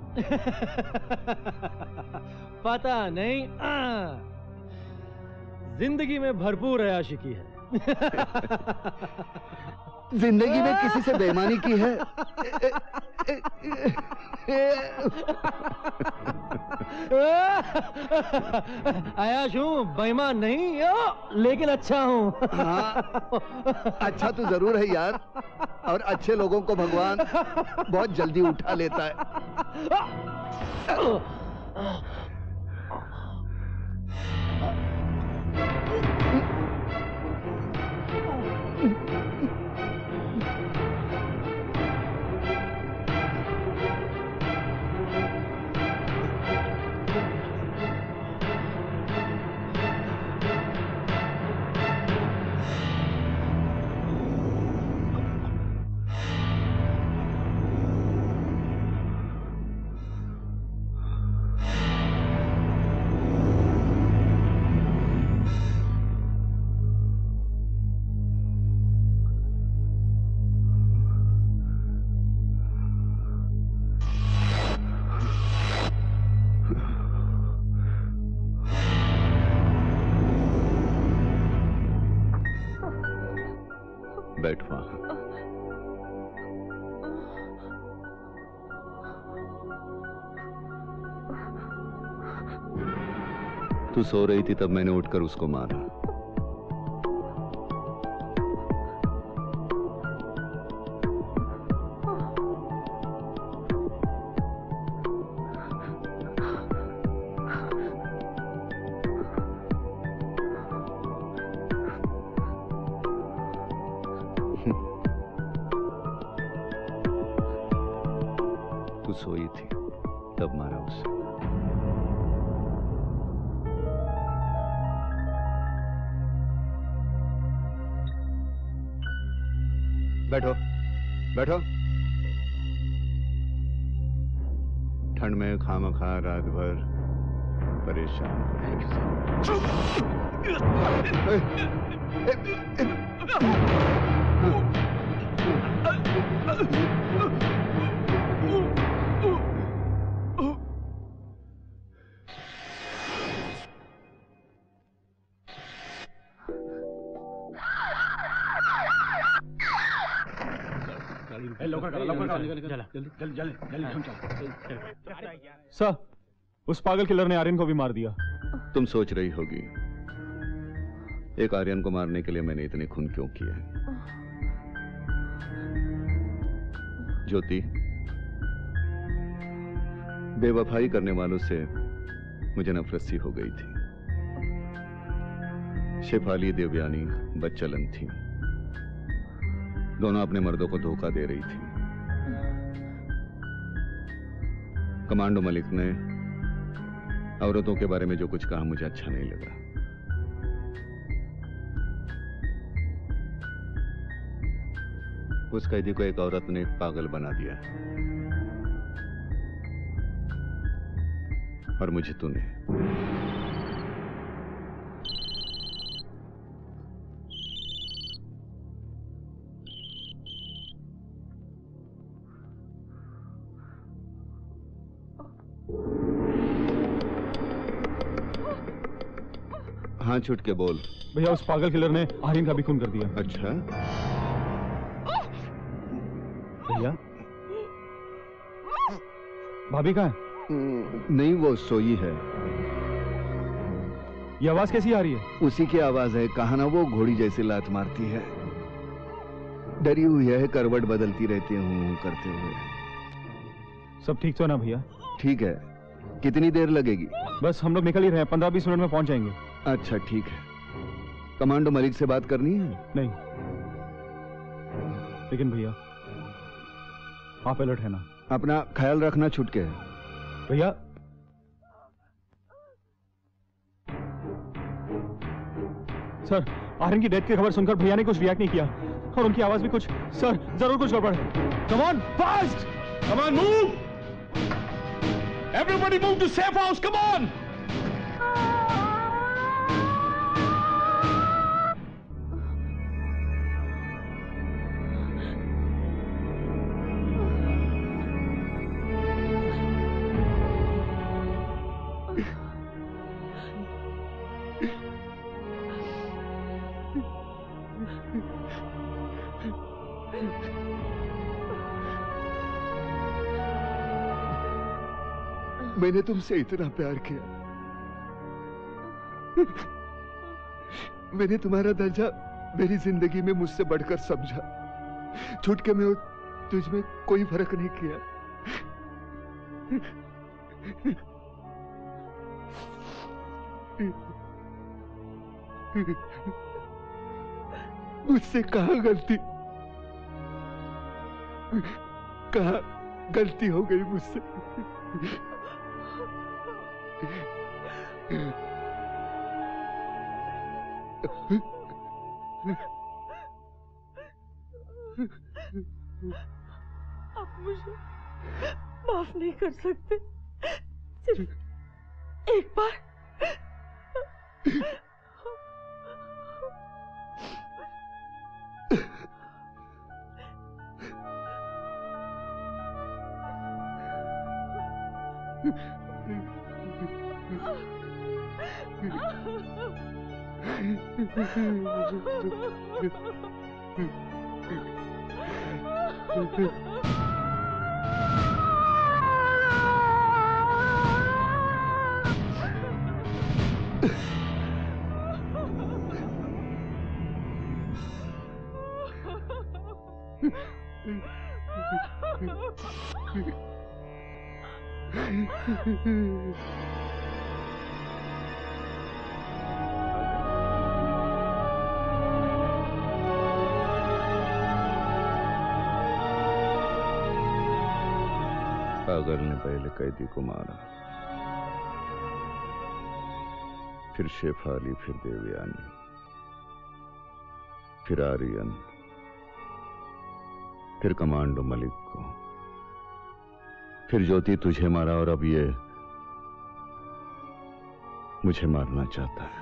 पता नहीं, आ, जिंदगी में भरपूर अयाशी है। जिंदगी में किसी से बेईमानी की है? अयाश हूँ, बेईमान नहीं, लेकिन अच्छा हूँ। हाँ, अच्छा तो जरूर है यार, और अच्छे लोगों को भगवान बहुत जल्दी उठा लेता है। तू सो रही थी तब मैंने उठकर उसको मारा। तू सोई थी तब मारा उसे। बैठो बैठो। ठंड में खामखा रात भर परेशान। सर, उस पागल किलर ने आर्यन को भी मार दिया। तुम सोच रही होगी एक आर्यन को मारने के लिए मैंने इतने खून क्यों किए हैं। ज्योति, बेवफाई करने वालों से मुझे नफरत सी हो गई थी। शेफाली देवयानी बच्चलन थी, दोनों अपने मर्दों को धोखा दे रही थी। कमांडो मलिक ने औरतों के बारे में जो कुछ कहा मुझे अच्छा नहीं लगा। उस कैदी को एक औरत ने पागल बना दिया और मुझे तूने। हाँ छुट के बोल। भैया उस पागल किलर ने आर्यन का भी खून कर दिया। अच्छा भैया, भाभी कहाँ है? नहीं, वो सोई है। ये आवाज कैसी आ रही है? उसी की आवाज है। कहा ना वो घोड़ी जैसे लात मारती है। डरी हुई है, करवट बदलती रहती है हूं करते हुए। सब ठीक तो ना भैया? ठीक है। कितनी देर लगेगी? बस हम लोग निकल ही रहे हैं, पंद्रह बीस मिनट में पहुंच जाएंगे। अच्छा ठीक है। कमांडो मलिक से बात करनी है? नहीं, लेकिन भैया आप अलर्ट है ना? अपना ख्याल रखना छुटके। भैया सर, आर्यन की डेथ की खबर सुनकर भैया ने कुछ रिएक्ट नहीं किया और उनकी आवाज भी कुछ, सर जरूर कुछ गड़बड़ है। Come on fast, come on move, everybody move to safe house, come on. मैंने तुमसे इतना प्यार किया। मैंने तुम्हारा दर्जा मेरी जिंदगी में मुझसे बढ़कर समझा। छुटके में और तुझ में कोई फर्क नहीं किया। मुझसे कहाँ गलती कहाँ गलती हो गई मुझसे? आप मुझे माफ नहीं कर सकते? सिर्फ एक बार पागल ने पहले कैदी को मारा, फिर शेफाली, फिर देवयानी, फिर आर्यन, फिर कमांडो मलिक को, फिर ज्योति तुझे मारा और अब ये मुझे मारना चाहता है।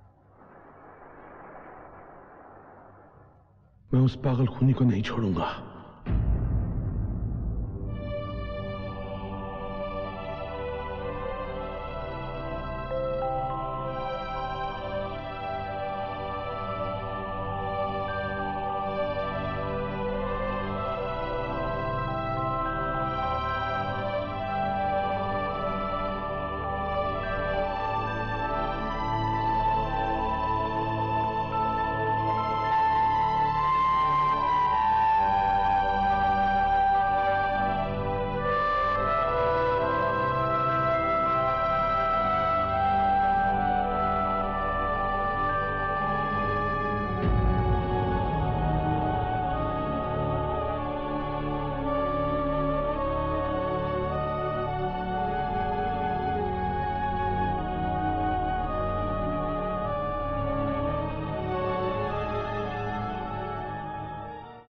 मैं उस पागल खूनी को नहीं छोड़ूंगा।